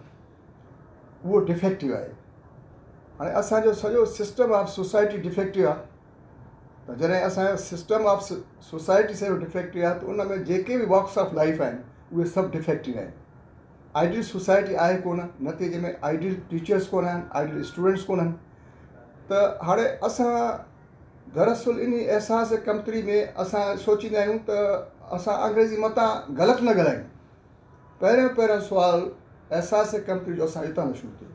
उहो डिफेक्टिव आहे। हाणे असांजो सॼो सिस्टम ऑफ सोसाइटी डिफेक्टिव आहे, त जॾहिं असांजो सिस्टम ऑफ सोसाइटी सॼो डिफेक्टिव आहे त उन में जेके बि वॉक्स ऑफ लाइफ आहिनि उहे सभु डिफेक्टिव आहिनि। आइडियल सोसाइटी आहे कोन, नतीजे में आइडियल टीचर्स कोन आहिनि, आइडियल स्टूडेंट्स कोन आहिनि। त हाणे असां दरअसल इन अहसास कमतरी में असां सोचींदा आहियूं त असां अंग्रेज़ी मतां ग़लति न ॻाल्हायूं। पहिरियों पहिरियों सुवालु अहसास कमतरी जो असां हितां शुरू थियो।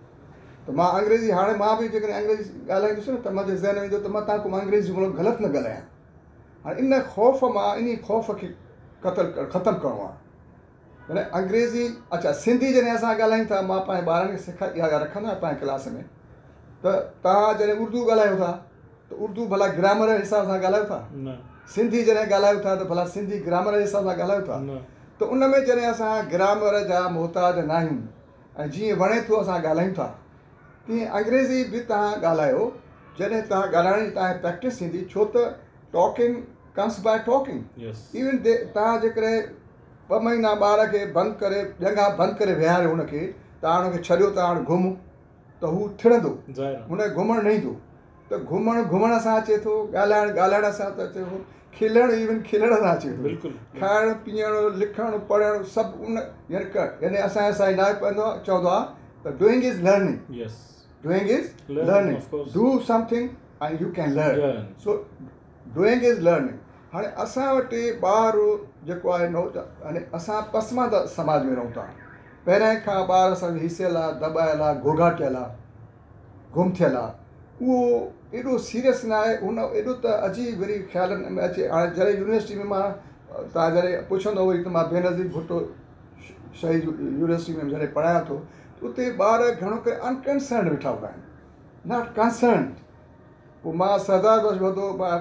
त मां अंग्रेज़ी हाणे मां बि जेकॾहिं अंग्रेज़ी ॻाल्हाईंदुसि न त मुंहिंजे ज़हन में ईंदो त मां तव्हां को अंग्रेज़ी जुमिलो ग़लति न ॻाल्हायां। हाणे इन ख़ौफ़ मां इन ख़ौफ़ खे क़तलु ख़तमु करिणो आहे। माना अंग्रेज़ी, अच्छा सिंधी जॾहिं असां ॻाल्हायूं था, मां पंहिंजे ॿारनि खे सेखार इहा रखंदो आहियां पंहिंजे क्लास में, त तव्हां जॾहिं उर्दू ॻाल्हायो था त उर्दू भला ग्रामर जे हिसाब सां ॻाल्हायो था, सिंधी जॾहिं ॻाल्हायो था त भला सिंधी ग्रामर जे हिसाब सां ॻाल्हायो था। त उन में जॾहिं असां ग्रामर जा मोहताज न आहियूं ऐं जीअं वणे थो असां ॻाल्हायूं था, तीअं अंग्रेज़ी बि तव्हां ॻाल्हायो जॾहिं तव्हां ॻाल्हाइण जी तव्हांखे प्रैक्टिस थींदी, छो त talking comes by talking. Even they तव्हां जेकॾहिं ॿ महीना ॿार खे बंदि करे जॻह बंदि करे विहारियो हुनखे, तव्हां हुनखे छॾियो त हाणे घुम, त हू थिड़ंदो, हुनखे घुमणु न ईंदो। त घुमणु घुमण सां अचे थो, ॻाल्हाइणु ॻाल्हाइण सां त अचे थो, खिलणु इवन खिलण सां अचे थो, खाइणु पीअणु लिखणु पढ़णु सभु उन यानी यानी असांजे साईं नायक पवंदो आहे, चवंदो आहे त doing is learning, doing is learning, do something and you can learn, so doing is learning. हाणे असां वटि ॿार जेको आहे नौ हाणे असां पसमांदा समाज में रहूं था। पहिरियों खां ॿार असांजो हिसियल आहे, दॿायल आहे, घोघाटियल आहे, गुम थियल आहे, उहो एॾो सीरियस न आहे। हुन एॾो त अजीब वरी ख़्यालनि में अचे। हाणे जॾहिं यूनिवर्सिटी में मां तव्हां जॾहिं पुछंदो वरी त मां बेनज़ीर भुट्टो शहीद यूनिवर्सिटी में जॾहिं पढ़ायां थो त उते ॿार घणो करे अनकंसर्न वेठा हूंदा आहिनि, नॉट कंसर्न। पोइ मां सरदार बस वधो, मां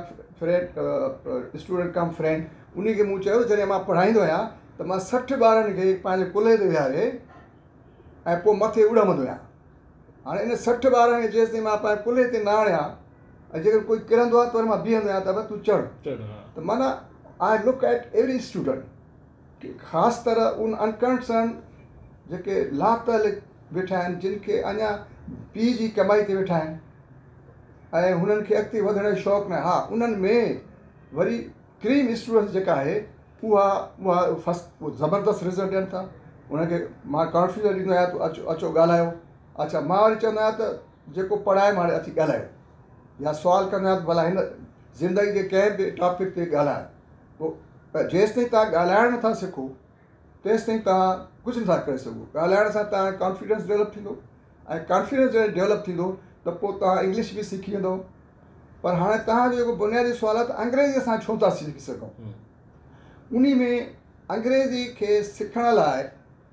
फ्रेंड स्टूडेंट कम फ्रेंड, उन खे मूं चयो जॾहिं मां पढ़ाईंदो आहियां त मां सठि ॿारनि खे पंहिंजे कुल्हे ते विहारे ऐं पोइ मथे उड़मंदो आहियां। हाणे इन सठि ॿारनि खे जेसिताईं मां पंहिंजे कुल्हे ते न आणियां ऐं जेकर कोई किरंदो आहे त वरी मां बीहंदो आहियां त भई तूं चढ़। त माना I look at every student, ख़ासि तरह उन अनकंसर्न जेके लातल वेठा आहिनि, जिन खे अञा पीउ जी कमाई ते वेठा आहिनि ऐं हुननि खे अॻिते वधण जो शौक़ु न आहे। हा, उन्हनि में वरी क्रीम स्टूडेंट्स जेका आहे उहा उहा फस्ट ज़बरदस्त रिज़ल्ट ॾियनि था। उनखे मां कॉन्फिडेंस ॾींदो आहियां, तूं अचो अचो ॻाल्हायो। अच्छा, मां वरी चवंदो आहियां त जेको पढ़ाए मां अची ॻाल्हायो, या सुवालु कंदो आहियां त भला हिन ज़िंदगी जे कंहिं बि टॉपिक ते ॻाल्हाए। पोइ जेसिताईं तव्हां ॻाल्हाइण नथा सिखो तेसिताईं तव्हां कुझु नथा करे सघो। ॻाल्हाइण सां तव्हांजो कॉन्फिडेंस डेवलप थींदो ऐं कॉन्फिडेंस जॾहिं डेवलप थींदो त पोइ तव्हां इंग्लिश बि सिखी वेंदो। पर हाणे तव्हांजो जेको बुनियादी सुवालु आहे त अंग्रेज़ी असां छो था सिखी सघूं, उन में अंग्रेज़ी खे सिखण लाइ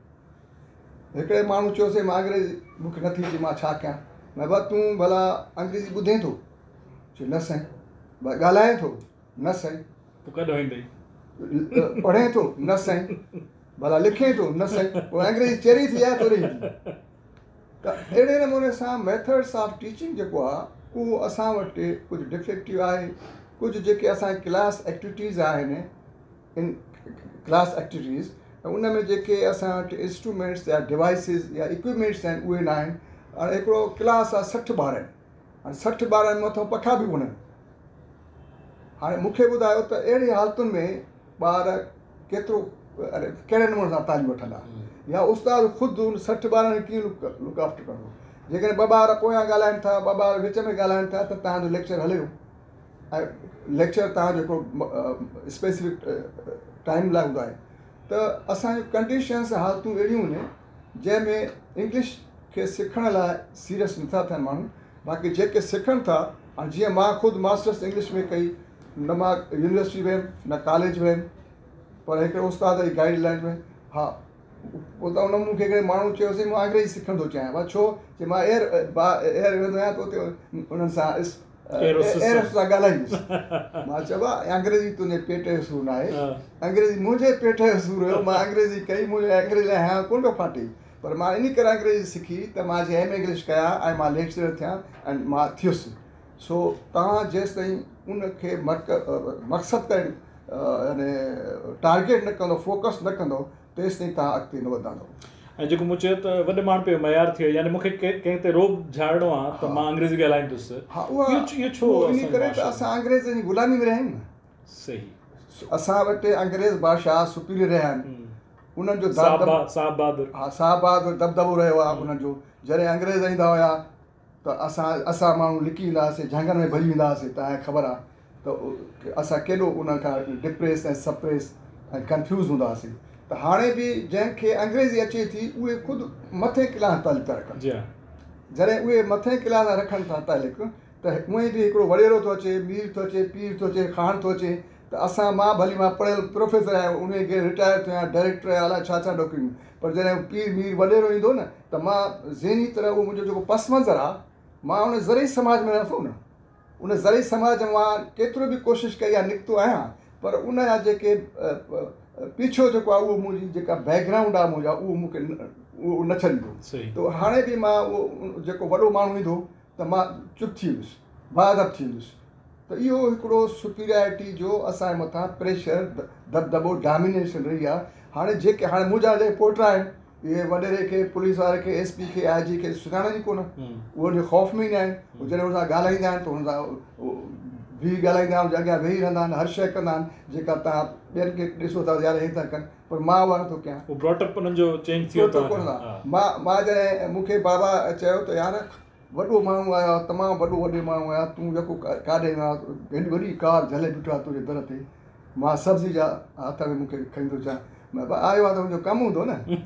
हिकिड़े माण्हू चयोसीं मां अंग्रेज़ी मूंखे नथी अचे, मां छा कयां? मां बा तूं भला अंग्रेज़ी ॿुधे थो? चयो न साईं। भला ॻाल्हाए थो? न साईं। पोइ कॾहिं ईंदई? पढ़े थो? न साईं। भला लिखे थो? न साईं। पोइ अंग्रेज़ी चरी थी आहे थोरी। त अहिड़े नमूने सां मेथड्स ऑफ टीचिंग जेको आहे उहो असां वटि कुझु डिफेक्टिव आहे। कुझु जेके असांजे क्लास एक्टिविटीज़ आहिनि इन क्लास एक्टिविटीज़ उन में जेके असां वटि इंस्ट्रूमेंट्स या डिवाइसिस या इक्विपमेंट्स आहिनि उहे न आहिनि। हाणे हिकिड़ो क्लास आहे सठि ॿार आहिनि, हाणे सठि ॿारनि मथां पखा बि कोन्हनि। हाणे मूंखे ॿुधायो त अहिड़ी हालतुनि में ॿार केतिरो कहिड़े नमूने सां तालीम वठंदा, या उस्ताद ख़ुदि उन सठि ॿारनि कीअं लुक लुक आफ्टर कंदो। जेकॾहिं ॿ ॿार पोयां ॻाल्हाइनि था, ॿ ॿार विच में ॻाल्हाइनि था, त तव्हांजो लेक्चर हलियो ऐं लेक्चर तव्हांजो हिकिड़ो स्पेसिफिक टाइम लाइ हूंदो आहे। त असांजूं कंडीशन्स हालतूं अहिड़ियूं आहिनि जंहिंमें इंग्लिश खे सिखण लाइ सीरियस नथा थियनि माण्हू। बाक़ी जेके सिखनि था, हाणे जीअं मां ख़ुदि मास्टर्स इंग्लिश में कई, न मां यूनिवर्सिटी वियुमि न कॉलेज वियुमि, पर हिकिड़े उस्ताद जी गाइडलाइन में हा पोइ त उन मूंखे हिकिड़े माण्हू चयोसीं मां अंग्रेजी सिखणु थो चाहियां। मां छो चई मां एयर एयर वेंदो आहियां त उते उन्हनि सां एयर सां ॻाल्हाईंदुसि। मां चयो आहे अंग्रेजी तुंहिंजे पेट जो सूरु न आहे, अंग्रेजी मुंहिंजे पेट जो सूरु हुयो। मां अंग्रेजी कई, मुंहिंजे अंग्रेजी लाइ हाँ कोन पियो फाटे, पर मां इन करे अंग्रेजी सिखी त मां जीअं एम ए इंग्लिश कयां ऐं मां लेक्चरर थियां ऐं मां थियुसि। सो तव्हां जेसि ताईं उनखे मर्क मक़सदु करे यानी टारगेट न कंदो, फोकस न कंदो, तेसि ताईं तव्हां अॻिते न वधंदो। ऐं जेको मूं चयो त वॾे माण्हू पे मयार थियो, यानी मूंखे कंहिं ते रोब झाड़णो आहे त मां अंग्रेजी ॻाल्हाईंदुसि। हा उहा इहो छो? इन करे त असां अंग्रेज़ जी ग़ुलामी में रहिया आहियूं न। सही। असां वटि अंग्रेज़ बादशाह सुपीरियर रहिया आहिनि, उन्हनि जो साहब बहादुर हा साहब बहादुर दबदबो रहियो आहे उन्हनि जो। जॾहिं अंग्रेज़ ईंदा हुया त असां असां माण्हू लिकी ईंदा हुआसीं, झंगनि में भॼी वेंदा हुआसीं। तव्हांखे ख़बर आहे त असां केॾो उन खां डिप्रेस ऐं सप्रेस ऐं कंफ्यूज़ हूंदा हुआसीं। त हाणे बि जंहिंखे अंग्रेज़ी अचे थी उहे ख़ुदि मथे क्लास तालीम था रखनि। जॾहिं उहे मथे क्लास रखनि था तालीम, त उअं बि हिकिड़ो वॾेरो थो अचे, मीर थो अचे, पीर थो अचे, ख़ान थो अचे। त असां मां भली मां पढ़ियल प्रोफेसर आहियां, उन खे रिटायर थियो आहियां, डायरेक्टर आहियां, अलाए छा छा नौकरियूं, पर जॾहिं पीर मीर वॾेरो ईंदो न त मां ज़हनी तरह उहो मुंहिंजो जेको पस मंज़र आहे, मां उन ज़रिए समाज में नथो न। उन ज़रिए समाज में मां केतिरो बि कोशिशि कई आहे, निकितो आहियां, पर उन जा जेके पीछो जेको आहे उहो मुंहिंजी जेका बैकग्राउंड आहे मुंहिंजा, उहो मूंखे उहो न छॾींदो। त हाणे बि मां उहो जेको वॾो माण्हू ईंदो त मां चुप थी वेंदुसि, बाअदब थी वेंदुसि। त इहो हिकिड़ो सुपीरियरिटी जो असांजे मथां प्रेशर, दबदबो, डोमिनेशन रही आहे। हाणे जेके हाणे मुंहिंजा जेके पोटा आहिनि, इहे वॾेरे खे, पुलिस वारे खे, एस पी खे, आई जी खे सुञाणनि ई कोन। उहे उनजे ख़ौफ़ में ई न आहिनि। जॾहिं हुन सां ॻाल्हाईंदा आहिनि त हुन सां बि ॻाल्हाईंदा आहिनि, अॻियां वेही रहंदा आहिनि, हर शइ कंदा आहिनि जेका तव्हां ॿियनि खे ॾिसो था यार हे था कनि, पर मां उहा नथो कयां। मां मां जॾहिं मूंखे बाबा चयो त यार वॾो माण्हू आया, तमामु वॾो वॾे माण्हू आया, तूं जेको काॾे हेॾी वॾी कार झले बीठो आहे तुंहिंजे दर ते, मां सब्ज़ी जा हथ में मूंखे खणी थो अचां। मां आयो आहे त मुंहिंजो कमु हूंदो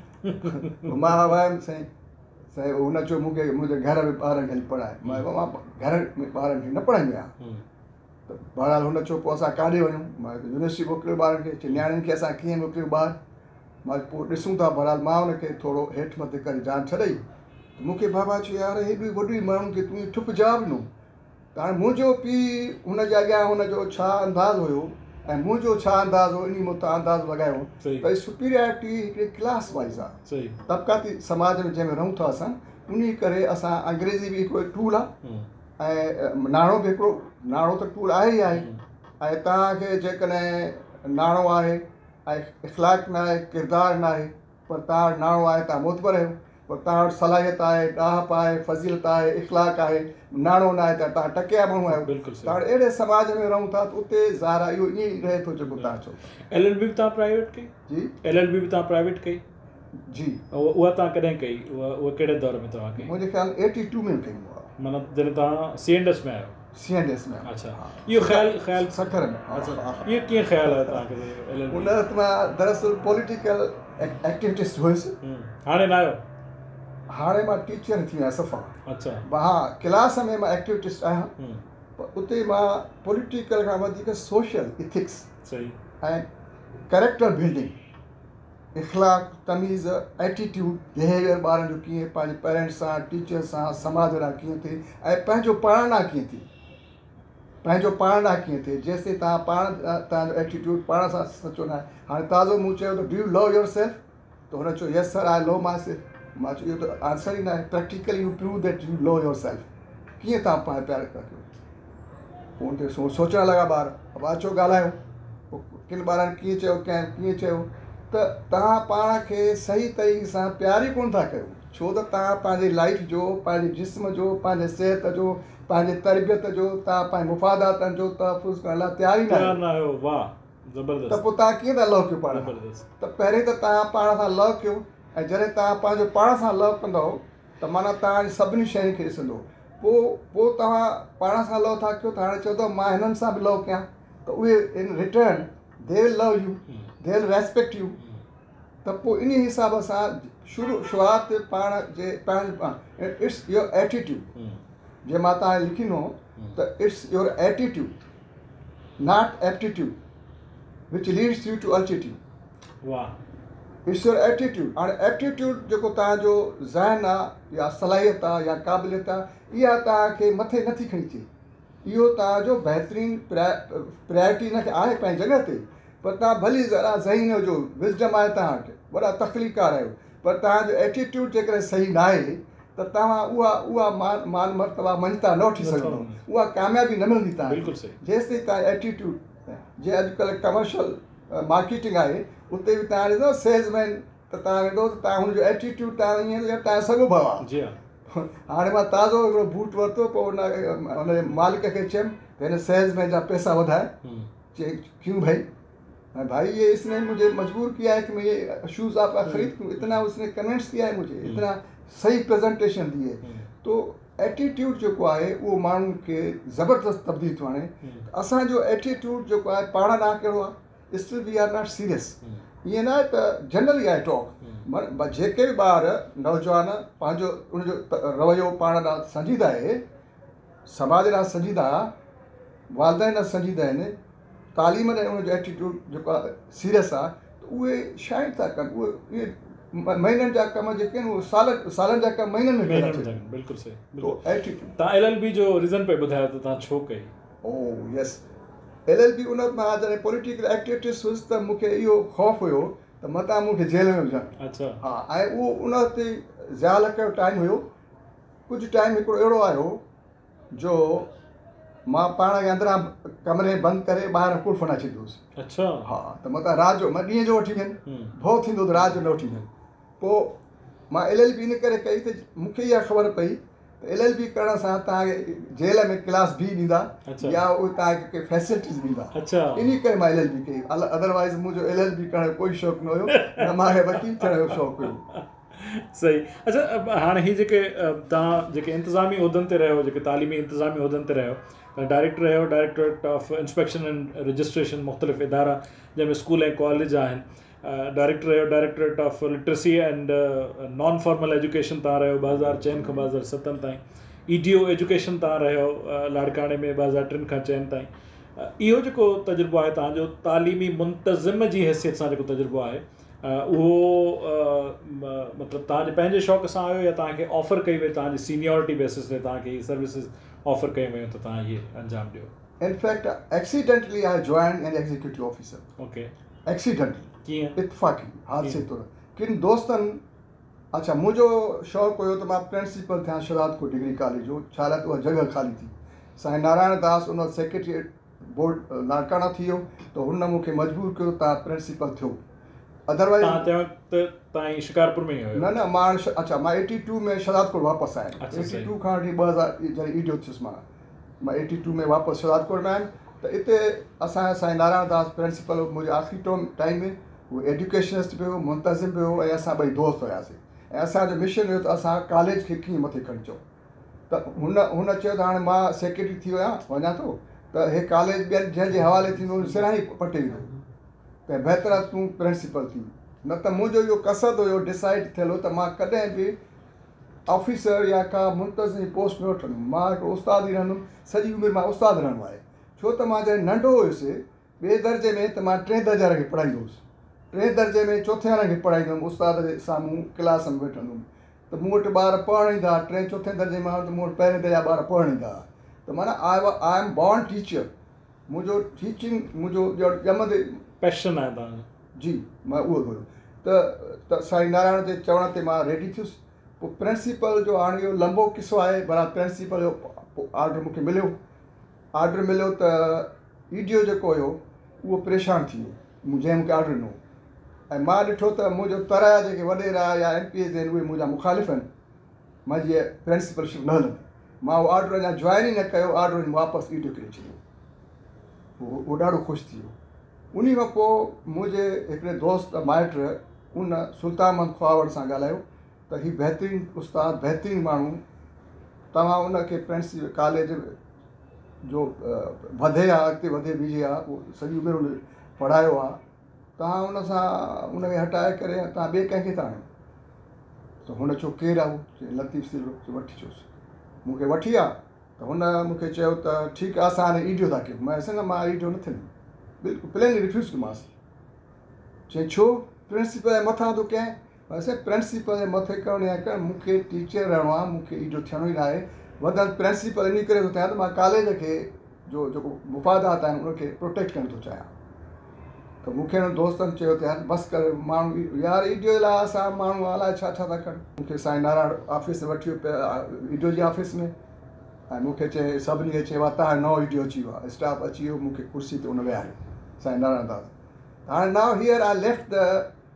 न। मां वयमि साईं साईं हुन चयो मूंखे मुंहिंजे घर में ॿारनि खे पढ़ाए। मां मां घर में ॿारनि खे न पढ़ाईंदो आहियां। त बहरहाल हुन चयो पोइ असां काॾे वञूं? मां यूनिवर्सिटी मोकिलियो ॿारनि खे। चई नियाणियुनि खे असां कीअं मोकिलियूं ॿार? मां पोइ ॾिसूं था। बहरहाल मां हुनखे थोरो हेठि मथे करे जान छॾई। मूंखे बाबा चयो यार हेॾी वॾी माण्हुनि खे तूं ठुप जवाबु ॾिनो। त हाणे मुंहिंजो पीउ हुनजे अॻियां हुनजो छा अंदाज़ हुयो ऐं मुंहिंजो छा अंदाज़ हो, इन मूं तां अंदाज़ लॻायो त सुपीरियरिटी हिकिड़ी क्लास वाइज़ आहे, तबक़ाती समाज में जंहिंमें रहूं था असां। उन करे असां अंग्रेज़ी बि हिकिड़ो टूल आहे ऐं नाणो बि हिकिड़ो, नाणो त टूल आहे ई आहे। ऐं तव्हांखे जेकॾहिं नाणो आहे ऐं इख़लाक़ न आहे, किरदारु न आहे, पर तव्हां वटि नाणो आहे, तव्हां मोतबर आहियो, पर तव्हां वटि सलाहियत आहे, ॾाहप आहे, फज़ीलत आहे, इख़लाक़ आहे, नाणो न आहे त तव्हां टकिया माण्हू आहियो। तव्हां अहिड़े समाज में रहूं था त उते ज़ाहिर इहो ईअं ई रहे थो जेको तव्हां चओ। एल एल बी बि तव्हां प्राइवेट कई? जी एल एल बी बि तव्हां प्राइवेट कई? जी। उहा तव्हां कॾहिं कई? उहा उहा कहिड़े दौर में तव्हां कई? मुंहिंजे ख़्याल एटी टू में कई हुआ। माना जॾहिं तव्हां सी एन एस में आहियो? सी एन एस में। अच्छा, इहो ख़्यालु ख़्यालु सठर में। अच्छा, इहो कीअं ख़्यालु आहे तव्हांखे एल एल बी? उन वक़्तु मां दरअसल पॉलिटिकल एक्टिविस्ट हुयुसि। हाणे न आहियो? हाणे मां टीचर थी आहियां सफ़ा। अच्छा। हा, क्लास में मां एक्टिविस्ट आहियां, पर उते मां पॉलिटिकल खां वधीक सोशल इथिक्स सही ऐं कैरेक्टर बिल्डिंग, इख़लाक़, तमीज़, एटीट्यूड, बिहेवियर ॿारनि जो कीअं पंहिंजे पेरेंट्स सां, टीचर सां, समाज सां कीअं थिए ऐं पंहिंजो पाणना कीअं थिए, पंहिंजो पाणना कीअं थिए। जेसि ताईं तव्हां पाण तव्हांजो एटीट्यूड पाण सां सचो न आहे। हाणे ताज़ो मूं चयो त do you love yourself? त हुन चयो yes sir I love myself. मां चयो इहो त आंसर ई न आहे। Practically you prove that you love yourself. कीअं तव्हां पाण प्यार था कयो। पोइ उन ते सो सोचणु लॻा ॿार, अब अचो ॻाल्हायो। पोइ किन ॿारनि कीअं चयो, कंहिं कीअं चयो, त तव्हां पाण खे सही तरीक़े सां प्यार ई कोन था कयो। छो त तव्हां पंहिंजी लाइफ जो, पंहिंजे जिस्म जो, पंहिंजे सिहत जो, पंहिंजे तरबियत जो, तव्हां पंहिंजे मुफ़ादातनि जो तहफ़ुज़ करण लाइ तयार ई न आहियो। वाह, ज़बरदस्त। त पोइ तव्हां कीअं था लव कयो पाण? त पहिरीं त तव्हां पाण सां लव कयो, ऐं जॾहिं तव्हां पंहिंजो पाण सां लव कंदव त माना तव्हां सभिनी शयुनि खे ॾिसंदो। पोइ पोइ तव्हां पाण सां लव था कयो त हाणे चओ था मां हिननि सां बि लव कयां, त उहे in return they will love you, they will respect you. त पोइ इन हिसाब सां शुरू शुरूआत पाण जे पंहिंजे इट्स योर एटीट्यूड। जे मां तव्हां लिखींदो त it's your attitude not aptitude which leads you to altitude. वाह, इट्स योर एटीट्यूड। हाणे एप्टीट्यूड जेको तव्हांजो ज़हन आहे या सलाहियत आहे या क़ाबिलियत आहे, इहा तव्हांखे मथे नथी खणी अचे। इहो तव्हांजो बहितरीनु प्रायोरिटी हिनखे आहे पंहिंजी जॻह ते, पर तव्हां भली ज़रा ज़हीन हुजो, विज़डम आहे तव्हां वटि, वॾा तख़लीकार आहियो, पर तव्हांजो एटीट्यूड जेकॾहिं सही न आहे त तव्हां उहा उहा मान मान मर्तबा मंझता न वठी सघंदो, उहा कामयाबी न मिलंदी तव्हांखे जेसि ताईं तव्हां एटीट्यूड। जीअं अॼुकल्ह कमर्शियल मार्केटिंग आहे, उते बि तव्हां ॾिसो सेल्समैन, त तव्हां वेंदो त तव्हां हुनजो एटीट्यूड तव्हां ईअं तव्हां सॻो भाउ आहे। हाणे मां ताज़ो हिकिड़ो बूट वरितो, पोइ हुन हुनजे मालिक खे चयुमि त हिन सेल्समैन जा पैसा वधाए। चई क्यों भाई? भाई ये इसने मुझे मजबूर किया है कि मैं ये शूज़ आपका खरीद लूँ, इतना उसने कन्विंस किया है मुझे, इतना सही प्रेजेंटेशन दी है। तो एटीट्यूड जेको आहे उहो माण्हुनि खे ज़बरदस्त तब्दील थो आणे। असांजो एटीट्यूड जेको आहे पाण ॾांहुं कहिड़ो आहे, still we are not serious. ईअं न आहे त जनरली आहे टॉक, मन जेके बि ॿार नौजवान पंहिंजो उनजो रवैयो पाण ॾांहुं संजीदा आहे, समाज ॾांहुं संजीदा, वालदेन ॾांहुं संजीदा आहिनि, तालीम ॾांहुं उनजो एटीट्यूड जेको आहे सीरियस आहे, त उहे शाइन था कनि। उहे इहे महीननि जा कम जेके आहिनि उहे साल सालनि जा कम महीननि में कनि। बिल्कुलु सही। तो एटीट्यूड। तव्हां एल एल बी जो रीज़न पे ॿुधायो त तव्हां छो कई? Oh yes, L L B उन मां जॾहिं पॉलिटिकल एक्टिविटीज़ हुअसि त मूंखे इहो ख़ौफ़ हुयो त मतां मूंखे जेल में विझनि। अच्छा। हा, ऐं उहो उन ते ज़्याल कयो टाइम हुयो। कुझु टाइम हिकिड़ो अहिड़ो आयो जो मां पाण खे अंदरां कमरे बंदि करे ॿाहिरि कुल्फ न छॾियोसि। अच्छा। हा, त मतां राति जो मां ॾींहं जो वठी वञनि, भउ थींदो त राति जो न वठी वञनि। पोइ मां एल एल बी इन करे कई त मूंखे इहा ख़बर पई त एल एल बी करण सां तव्हांखे जेल में क्लास बी ॾींदा या उहे तव्हांखे के फैसिलिटीज़ ॾींदा। अच्छा। इन करे मां एल एल बी कई, अदरवाइज़ मुंहिंजो एल एल बी करण जो कोई शौक़ु न हुयो, न मूंखे वकील थियण जो शौक़ु हुयो। सही। अच्छा, हाणे हीअ जेके तव्हां जेके इंतिज़ामी उहिदनि ते रहियो, जेके तालीमी इंतिज़ामी उहिदनि ते रहियो, डायरेक्टर रहियो directorate of inspection and registration, मुख़्तलिफ़ इदारा जंहिंमें स्कूल ऐं कॉलेज आहिनि, डायरेक्टर रहियो directorate of literacy and non formal education तव्हां रहियो ॿ हज़ार चइनि खां ॿ हज़ार सतनि ताईं, ई डी ओ एजुकेशन तव्हां रहियो लाड़काणे में ॿ हज़ार टिनि खां चइनि ताईं। इहो जेको तजुर्बो आहे तव्हांजो तालीमी मुंतज़िम जी हैसियत सां जेको तजुर्बो आहे, उहो मतिलबु तव्हांजे पंहिंजे शौक़ सां आयो या तव्हांखे ऑफर कई वई, तव्हांजी सीनियोरिटी बेसिस ते तव्हांखे हीअ सर्विसिस ऑफर कयूं वयूं त तव्हां इहे अंजाम ॾियो? In fact accidentally I join an executive officer. Okay. Accidentally, कीअं? इतफाक़ी हादसे तौर किन दोस्तनि। अच्छा, मुंहिंजो शौक़ु हुयो त मां प्रिंसिपल थियां शहदाद कोट डिग्री कॉलेज जो, छा लाइ त उहा जॻह ख़ाली थी। साईं नारायण दास उन सेक्रेटरी बोर्ड लाड़काणा थी वियो, त हुन मूंखे मजबूर कयो तव्हां प्रिंसिपल थियो। अदरवाइज़ तव्हां शिकारपुर में ई हुयो? न न, मां अच्छा मां एटी टू में शहदाद कोट वापसि आयुमि। एटी टू खां वठी ॿ हज़ार जॾहिं ईडियो थियुसि, मां मां एटी टू में वापसि शहदाद कोट में आयुमि। त हिते असांजा साईं नारायण दास प्रिंसिपल मुंहिंजे आख़िरी टर्म टाइम में, उहो एजुकेशनिस्ट बि हुयो, मुंतज़िम बि हुयो, ऐं असां ॿई दोस्त हुयासीं। ऐं असांजो मिशन हुयो त असां कॉलेज खे कीअं मथे खणी अचूं। त हुन हुन चयो त हाणे मां सेक्रेटरी थी वियो आहियां, वञा थो, त हे कॉलेज ॿियनि जंहिंजे हवाले थींदो सिराणी पटे ईंदो, त बहितर आहे तूं प्रिंसिपल थी। न त मुंहिंजो इहो कसद हुयो, डिसाइड थियल हो त मां कॾहिं बि ऑफिसर या का मुंतज़िम पोस्ट में वठंदुमि। मां हिकिड़ो उस्ताद ई रहंदुमि, सॼी उमिरि मां उस्ताद रहंदो आहे। छो त मां जॾहिं नंढो हुयुसि ॿिए दर्जे में, त मां टे दर्जे वारे खे पढ़ाईंदो हुउसि, टे दर्जे में चोथे वारे खे पढ़ाईंदुमि, उस्ताद जे साम्हूं क्लास में वेठंदुमि। त मूं वटि ॿार पढ़णु ईंदा, टे चोथे दर्जे में त मूं वटि पहिरें दर्जे जा ॿार पढ़णु ईंदा। त माना I I am born teacher. मुंहिंजो टीचिंग मुंहिंजो ॼमंदे पैशन आहे तव्हांजो। जी, मां उहो हुयो। त त साईं नारायण जे चवण ते मां रेडी थियुसि। पोइ प्रिंसिपल जो हाणे इहो लंबो किसो आहे, पर प्रिंसिपल जो पोइ ऑर्डर मूंखे मिलियो ऑर्डर मिलियो त ईडियो जेको हुयो उहो परेशान थी वियो मूं जंहिं मूंखे ऑर्डर ॾिनो ऐं मां ॾिठो त मुंहिंजो तर जा जेके वॾेरा या एम पी एस आहिनि उहे मुंहिंजा मुखालिफ़ आहिनि मां जीअं प्रिंसिपलशिप न हलंदी मां उहो ऑर्डर अञा जॉइन ई न कयो ऑर्डर वञी वापसि ईडियो करे छॾियो उहो उहो ॾाढो ख़ुशि थी वियो उन खां पोइ मुंहिंजे हिकिड़े दोस्त माइट उन सुल्तान अहमद ख्वावड़ सां ॻाल्हायो त हीउ बहितरीनु उस्तादु बहितरीनु माण्हू तव्हां उनखे प्रिंसिपल कॉलेज जो वधे आहे अॻिते वधे बीहे आहे उहो सॼी उमिरि उन पढ़ायो आहे तव्हां उन सां उनखे हटाए करे तव्हां ॿिए कंहिंखे था आणियो त हुन चयो केरु आहे उहो चई लतीफ़ सिलरो वठी अचोसि मूंखे वठी आहे त हुन मूंखे चयो त ठीकु आहे असां हाणे ईडियो था कयूं मां चयो न मां ईडियो न थींदुमि बिल्कुलु प्लेन रिफ्यूज़ कयोमांसि चई छो प्रिंसिपल जे मथां थो कयां असां प्रिंसिपल जे मथे करणु या कर मूंखे टीचर रहणो आहे मूंखे ईडियो थियणो ई न आहे वधल प्रिंसिपल इन करे थो थियां त मां कॉलेज खे जो जेको मुफ़ादात आहिनि उनखे प्रोटेक्ट करणु थो चाहियां त मूंखे हुन दोस्तनि चयो त यार बसि करे माण्हू यार ईडियो जे लाइ असां माण्हू अलाए छा छा था कनि मूंखे साईं नारायण ऑफिस वठी वियो पिया ईडियो जी ऑफिस में ऐं मूंखे चए सभिनी खे चयो आहे तव्हां नओं ईडियो अची वियो आहे स्टाफ अची वियो मूंखे कुर्सी ते उन विहारियो साईं नारायण दास हाणे now here I left the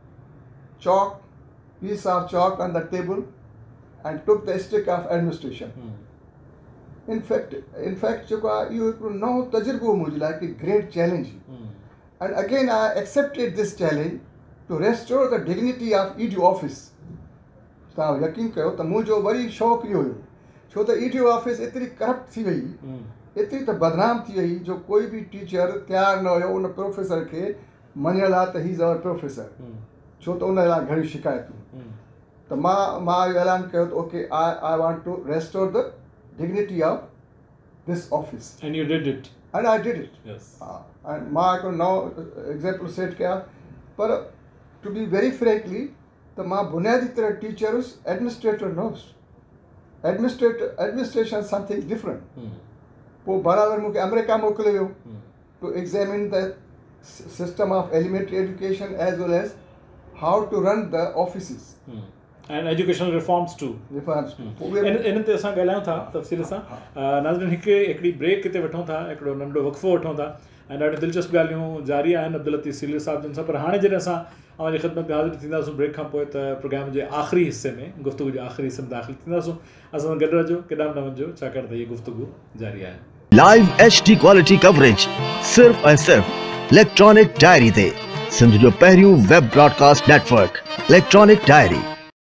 chalk, piece of chalk on the table and took the stick of administration. Hmm. In fact, in fact, you know, tajirbo mujhe like a great challenge. Hmm. And again, I accepted this challenge to restore the dignity of E D O office. So, yakin kayo, ta mujo bari shauq yo yo. छो त E D O office एतिरी corrupt थी वई एतिरी त बदनाम थी वई जो कोई बि टीचर तयारु न हुयो उन प्रोफेसर खे मञण लाइ त ही इज़ आवर प्रोफेसर छो त उन लाइ घणी शिकायतूं त मां मां इहो ऐलान कयो त okay I I want to restore the dignity of this office and you did it and I did it हा ऐं मां हिकिड़ो नओं एग्ज़ाम्पल सेट कया पर टू बी वेरी फ्रैंकली त मां बुनियादी तरह टीचर हुउसि एडमिनिस्ट्रेटर न हुउसि एडमिनिस्ट्रेटर एडमिनिस्ट्रेशन समथिंग डिफरेंट पोइ बराबरि मूंखे अमेरिका मोकिलियो वियो to examine the system of elementary education as well as how to run the offices hmm. and educational reforms too reforms too इन इन ते असां ॻाल्हायूं था तफ़सील सां नाज़रीन हिकु हिकिड़ी ब्रेक किथे वठूं था हिकिड़ो नंढो वक़फ़ो वठूं था ऐं ॾाढियूं दिलचस्प ॻाल्हियूं जारी आहिनि अब्दुल लतीफ़ सीलर साहिब जन सां पर हाणे जॾहिं असां अव्हांजी ख़िदमत में हाज़िर थींदासीं ब्रेक खां पोइ त प्रोग्राम जे आख़िरी हिसे में गुफ़्तगू जे आख़िरी हिसे में दाख़िल थींदासीं असां सां गॾु रहिजो केॾांहुं न वञिजो छाकाणि त हीअ गुफ़्तगू जारी आहे live H D quality coverage सिर्फ़ ऐं सिर्फ़ इलेक्ट्रॉनिक डायरी ते सिंध जो पहिरियों web broadcast network electronic diary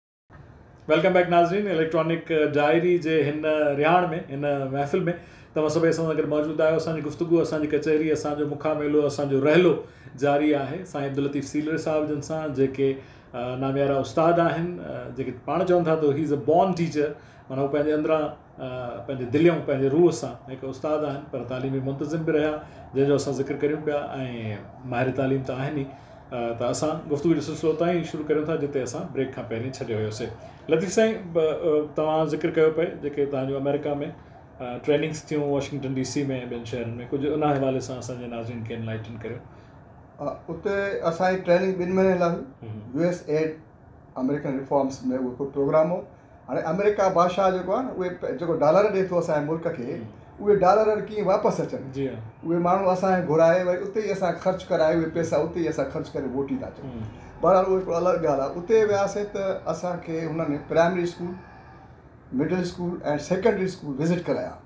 welcome back नाज़रीन इलेक्ट्रॉनिक डायरी जे हिन रिहाण में हिन महफ़िल में तव्हां सभई असां सां गॾु मौजूदु आहियो असांजी गुफ़्तगू असांजी कचहरी असांजो मुखामेलो असांजो रहलो जारी आहे साईं अब्दुल लतीफ़ सीलर साहिब जन सां जेके नामियारा उस्ताद आहिनि जेके पाण चवनि था त he is a born teacher माना हू पंहिंजे अंदरां पंहिंजे दिलियूं पंहिंजे रूह सां हिकु उस्ताद आहिनि पर तालीमी मुंतज़िम बि रहिया जंहिंजो असां ज़िक्र करियूं पिया ऐं माहिर तालीम त आहिनि ई त असां गुफ़्तगू जो सिलसिलो उतां ई शुरू करियूं था जिते असां ब्रेक खां पहिरीं छॾियो हुयोसीं लतीफ़ साईं तव्हां ज़िक्र कयो पिए जेके तव्हांजो अमेरिका में ट्रेनिंग्स थियूं वॉशिंगटन डी सी में ॿियनि शहरनि में कुझु उन हवाले सां असांजे नाज़रीन खे एनलाइटन करियो उते असांजी ट्रेनिंग ॿिनि महीने लाइ U S aid American reforms में उहो हिकिड़ो प्रोग्राम हो हाणे अमेरिका बादशाह जेको आहे न उहे जेको डॉलर ॾिए थो असांजे मुल्क खे उहे डॉलर कीअं वापसि अचनि जी उहे माण्हू असांखे घुराए वरी उते ई असां ख़र्चु कराए उहे पैसा उते ई असां ख़र्चु करे मोटी था अचूं बहरहाल उहो हिकिड़ो अलॻि ॻाल्हि आहे उते वियासीं त असांखे हुननि प्राइमरी स्कूल मिडिल स्कूल ऐं सेकेंडरी स्कूल विज़िट कराया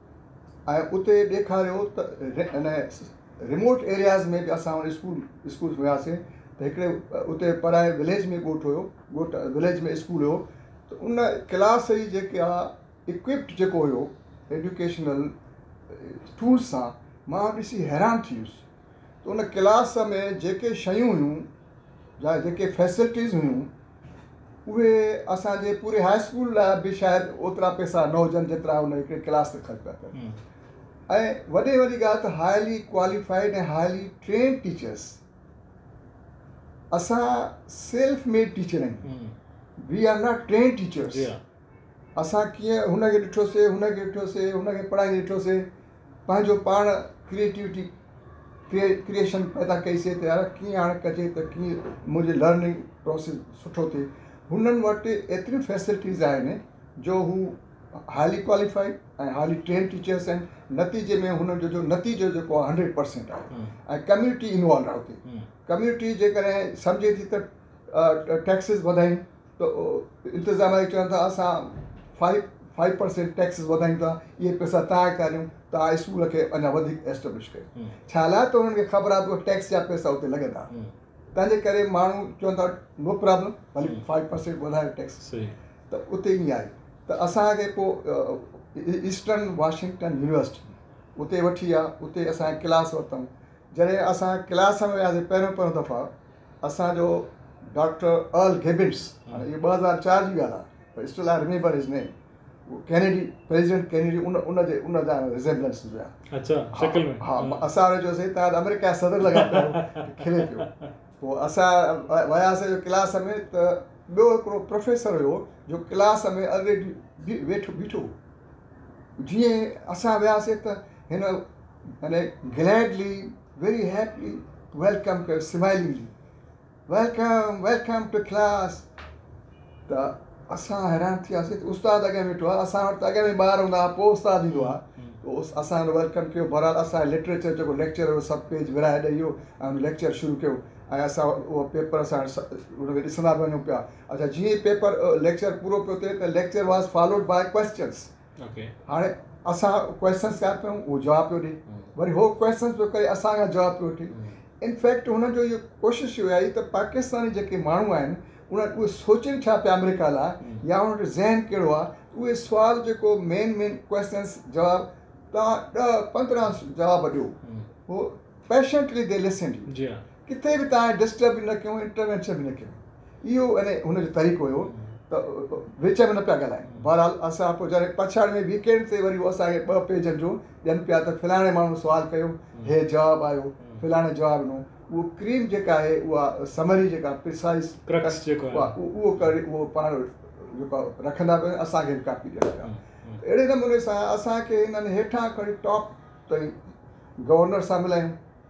ऐं उते ॾेखारियो त हिन रिमोट एरियाज़ में बि असां हुन स्कूल स्कूल वियासीं त हिकिड़े उते पराए विलेज में ॻोठु हुयो ॻोठ विलेज में स्कूल हुयो त उन क्लास जी जेके आहे इक्विप्ड जेको हुयो एजुकेशनल टूल्स सां मां ॾिसी हैरान थी वियुसि त उन क्लास में जेके शयूं हुयूं या जेके फैसिलिटीज़ हुयूं उहे असांजे पूरे हाई स्कूल लाइ बि शायदि ओतिरा पैसा न हुजनि जेतिरा हुन हिकिड़े क्लास ते ख़र्चु पिया कनि ऐं वॾे वॾी ॻाल्हि त हाईली क्वालिफाइड ऐं हाईली ट्रेन टीचर्स असां सेल्फ मेड टीचर आहियूं we are not train teachers असां कीअं हुनखे ॾिठोसीं हुनखे ॾिठोसीं हुनखे पढ़ाई ॾिठोसीं पंहिंजो पाण क्रिएटिविटी क्रिए क्रिएशन पैदा कईसीं त यार कीअं हाणे कजे त कीअं मुंहिंजी लर्निंग प्रोसेस सुठो थिए हुननि वटि एतिरियूं फैसिलिटीज़ आहिनि जो हू हाईली क्वालिफाइड ऐं हाईली ट्रेन टीचर्स आहिनि। नतीजे में हुन जो जो नतीजो जेको आहे हंड्रेड परसेंट आहे ऐं कम्यूनिटी इन्वॉल्व आहे हुते। कम्यूनिटी जेकॾहिं सम्झे थी त टैक्सिस वधाइनि त इंतिज़ामिया चवनि था असां फाइव फाइव परसेंट टैक्सिस वधायूं था, इहे पैसा तव्हां था ॾियूं, तव्हां स्कूल खे अञा वधीक एस्टेब्लिश कयो। छा लाइ त हुननि खे ख़बर आहे त उहे टैक्स जा पैसा हुते लॻंदा, तंहिंजे करे माण्हू चवनि था नो प्रॉब्लम भली फाइव परसेंट वधायो टैक्स। त उते ईअं आहे त असांखे पोइ ईस्टर्न वाशिंगटन यूनिवर्सिटी उते वठी आहे, उते असांखे क्लास वरितऊं। जॾहिं असां क्लास में वियासीं पहिरियों पहिरियों दफ़ा असांजो डॉक्टर अर्ल गिबिन्स, हाणे इहो ॿ हज़ार चारि जी ॻाल्हि आहे पर स्टिल आई रिमेंबर हिज नेम, कैनेडी प्रेसिडेंट कैनेडी उन उन जे उन जा रिज़ेम्बलेंस हुआ। अच्छा, शक्ल में। हा, असां हाणे चयोसीं तव्हां त अमेरिका जा सदर लॻा पियो, खिले पियो। पोइ असां वियासीं जो क्लास में त ॿियो हिकिड़ो प्रोफेसर हुयो जो क्लास में ऑलरेडी वेठो बीठो। जीअं असां वियासीं त हिन माने ग्लैडली वेरी हैप्पी वेलकम कयो, smilingly welcome welcome to class. त असां हैरान थी वियासीं त उस्तादु अॻियां वेठो आहे, असां वटि त अॻियां में ॿार हूंदा हुआ, पोइ उस्तादु ईंदो आहे। पोइ असां वेलकम कयो, बहरहाल असां लिटरेचर जेको लेक्चर हुयो सभु पेज विराए ॾेई वियो ऐं लेक्चर शुरू कयो ऐं असां उहो पेपर सां हुनखे ॾिसंदा पिया वञूं पिया। अच्छा, जीअं पेपर लेक्चर पूरो पियो थिए त lecture was followed by questions. हाणे असां क्वेश्चन्स कया पियूं, उहो जवाबु पियो ॾिए, वरी उहो क्वेश्चन्स पियो करे असांखां जवाबु पियो वठे। इनफैक्ट हुनजो इहो कोशिशि इहा आई त पाकिस्तानी जेके माण्हू आहिनि उन उहे सोचनि छा पिया अमेरिका लाइ या उन जो ज़हन कहिड़ो आहे, उहे सुवाल जेको मेन मेन क्वेश्चन्स जवाबु तव्हां ॾह पंद्रहं जवाबु ॾियो, उहो पेशेंटली दे लिसन यू, किथे बि तव्हां डिस्टर्ब बि न कयूं, इंटरवेंशन बि न कयूं। इहो अने हुनजो तरीक़ो हुयो त विच में न पिया ॻाल्हाइनि। बहरहाल असां पोइ जॾहिं पछाड़ि में वीकेंड ते वरी उहो असांखे ॿ पेजनि जो ॾियनि पिया त फलाणे माण्हू सुवालु कयो, हे जवाबु आयो, फलाणे जवाबु ॾिनो। उहो क्रीम जेका आहे उहा समरी जेका प्रिसाइज़ जेको उहो करे उहो पाण जेको रखंदा पिया, असांखे बि कापी ॾियनि पिया। अहिड़े नमूने सां असांखे हिननि हेठां खणी टॉप ताईं गवर्नर सां मिलायूं,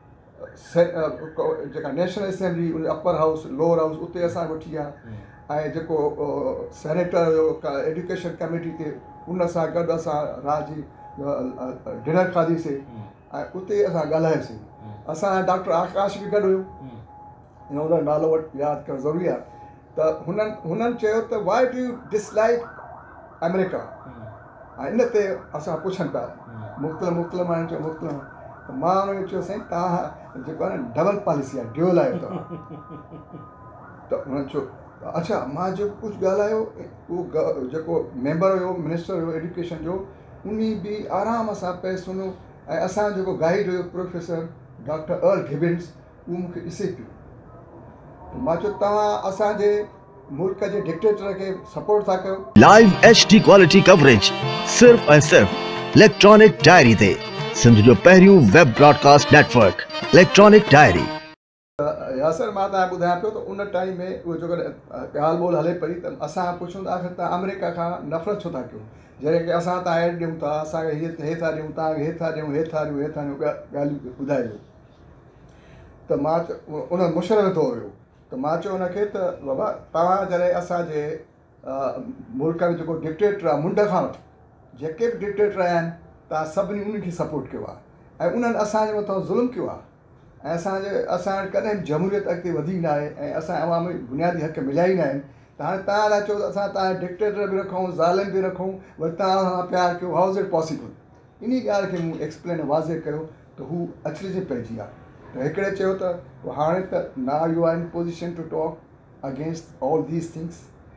जेका नेशनल असेंबली उन अपर हाउस लोअर हाउस उते असां वठी विया ऐं जेको सेनेटर हुयो एजुकेशन कमेटी ते उन सां गॾु असां रात जी डिनर खाधीसीं ऐं उते असां ॻाल्हायोसीं। असां डॉक्टर आकाश बि गॾु हुयो, हिन हुनजो नालो वटि यादि करणु ज़रूरी आहे। त हुननि हुननि चयो त why do you dislike America, ऐं इन ते असां पुछनि पिया मुख़्तलिफ़ मुख़्तलिफ़ माण्हुनि चयो मुख़्तलिफ़, त मां हुनखे चयो साईं तव्हां जेको आहे न डबल पॉलिसी आहे, ड्यूअल आहियो तव्हां। त हुननि चयो अच्छा, मां जेको कुझु ॻाल्हायो उहो जेको मेंबर हुयो मिनिस्टर हुयो एजुकेशन जो उन बि आराम सां पिए सुनो ऐं असांजो जेको गाइड हुयो प्रोफेसर डॉक्टर अर्ल गिबिन्स उहो मूंखे ॾिसे पियो। मां चयो तव्हां असांजे मुल्क जे डिक्टेटर खे सपोर्ट था कयो। Live H D quality coverage सिर्फ़ ऐं सिर्फ़ इलेक्ट्रॉनिक डायरी ते, सिंध जो पहिरियों web broadcast network electronic diary. Yasir मां तव्हांखे ॿुधायां पियो त उन टाइम में उहो जेकॾहिं ॻाल्हि ॿोल हले पई त असां पुछूं था आख़िर तव्हां अमेरिका खां नफ़रत छो था कयो, जॾहिं की असां तव्हां एड ॾियूं था, असांखे हीअ हे था ॾियूं, तव्हांखे हे था ॾियूं, हे था ॾियूं, हे था ॾियूं, ॻाल्हियूं ॿुधाइजो। त मां उन मुशरफ थो हुयो त मां चयो हुनखे त बाबा तव्हां जॾहिं असांजे मुल्क में जेको डिक्टेटर आहे मुंड खां वठी जेके बि डिक्टेटर आहिनि तव्हां सभिनी उन्हनि खे सपोर्ट कयो आहे ऐं उन्हनि असांजे मथां ज़ुल्म कयो आहे ऐं असांजे असां वटि कॾहिं बि जमहूरियत अॻिते वधी न आहे ऐं असां अवामी बुनियादी हक़ मिलिया ई न आहिनि। त हाणे तव्हां था चओ त असां तव्हां डिक्टेटर बि रखूं, ज़ालिम बि रखूं, वरी तव्हां सां प्यारु कयो, हाउ इज़ इट पॉसिबल। इन ॻाल्हि खे मूं एक्सप्लेन वाज़े कयो त हू अचरजे पइजी आहे। त हिकिड़े चयो त हाणे त now you are in position to talk against all these things,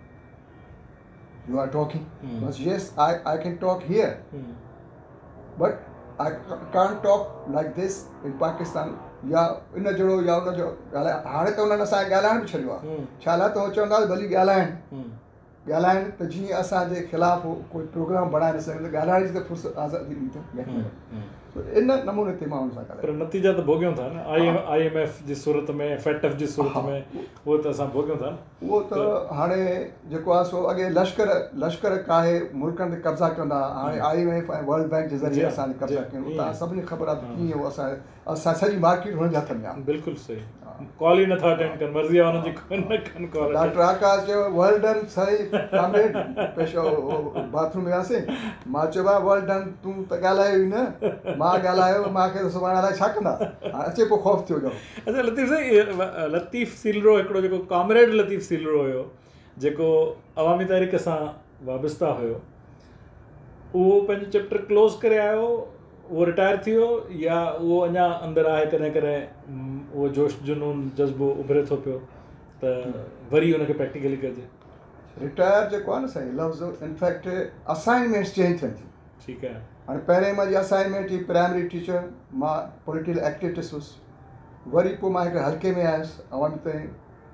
you are talking, बस yes I I can talk here but I can't talk like this in Pakistan या इन जहिड़ो या उन जो ॻाल्हाए। हाणे त उन्हनि असांखे ॻाल्हाइण बि छॾियो आहे, छा लाइ त उहो चवंदा भली ॻाल्हाइनि ॻाल्हाइनि त जीअं असांजे ख़िलाफ़ु कोई प्रोग्राम बणाए न सघनि, ॻाल्हाइण जी त फुर्सत आज़ादी ॾींदो। इन नमूने ते माण्हुनि सां ॻाल्हाए पर नतीजा त भोॻियूं था न, I M I M F जी सूरत में, एफ एट एफ जी सूरत में, उहो त असां भोॻियूं था। उहो त हाणे जेको आहे सो अॻे लश्कर लश्कर काहे मुल्कनि ते कब्ज़ा कंदा, हाणे आई एम एफ ऐं वर्ल्ड बैंक जे ज़रिए असांजे कब्ज़ा कयूं। तव्हां सभिनी खे ख़बर आहे कीअं उहो असां असां सॼी मार्केट हुननि जे हथ में आहे। बिल्कुलु सही। कॉल ई नथा अटेंड कनि, मर्ज़ी आहे हुननि जी न कनि कॉल। डॉक्टर आकाश चयो वेल डन साईं कामरेड, पेशो बाथरूम में वियासीं, मां चयो भाउ वेल डन, तूं त ॻाल्हायो ई न, मां ॻाल्हायो, मूंखे त सुभाणे अलाए छा कंदा, हाणे अचे पोइ ख़ौफ़ थियो ॼणो। अच्छा लतीफ़ साईं, लतीफ़ सीलरो हिकिड़ो जेको कामरेड लतीफ़ सीलरो हुयो जेको अवामी तहरीक सां वाबस्ता हुयो, उहो पंहिंजो चैप्टर क्लोज़ करे आयो, उहो रिटायर थी वियो, या उहो अञा अंदरि आहे, कॾहिं कॾहिं उहो जोश जुनून जज़्बो उभरे थो पियो त वरी हुनखे प्रैक्टिकली कजे? रिटायर जेको आहे न साईं लफ़्ज़, इनफैक्ट असाइनमेंट्स चेंज थियनि थियूं। ठीकु आहे। हाणे पहिरें मुंहिंजी असाइनमेंट हुई प्राइमरी टीचर, मां पॉलिटिकल एक्टिविस्ट हुउसि, वरी पोइ मां हिकिड़े हल्के में आयुसि अवामी ताईं,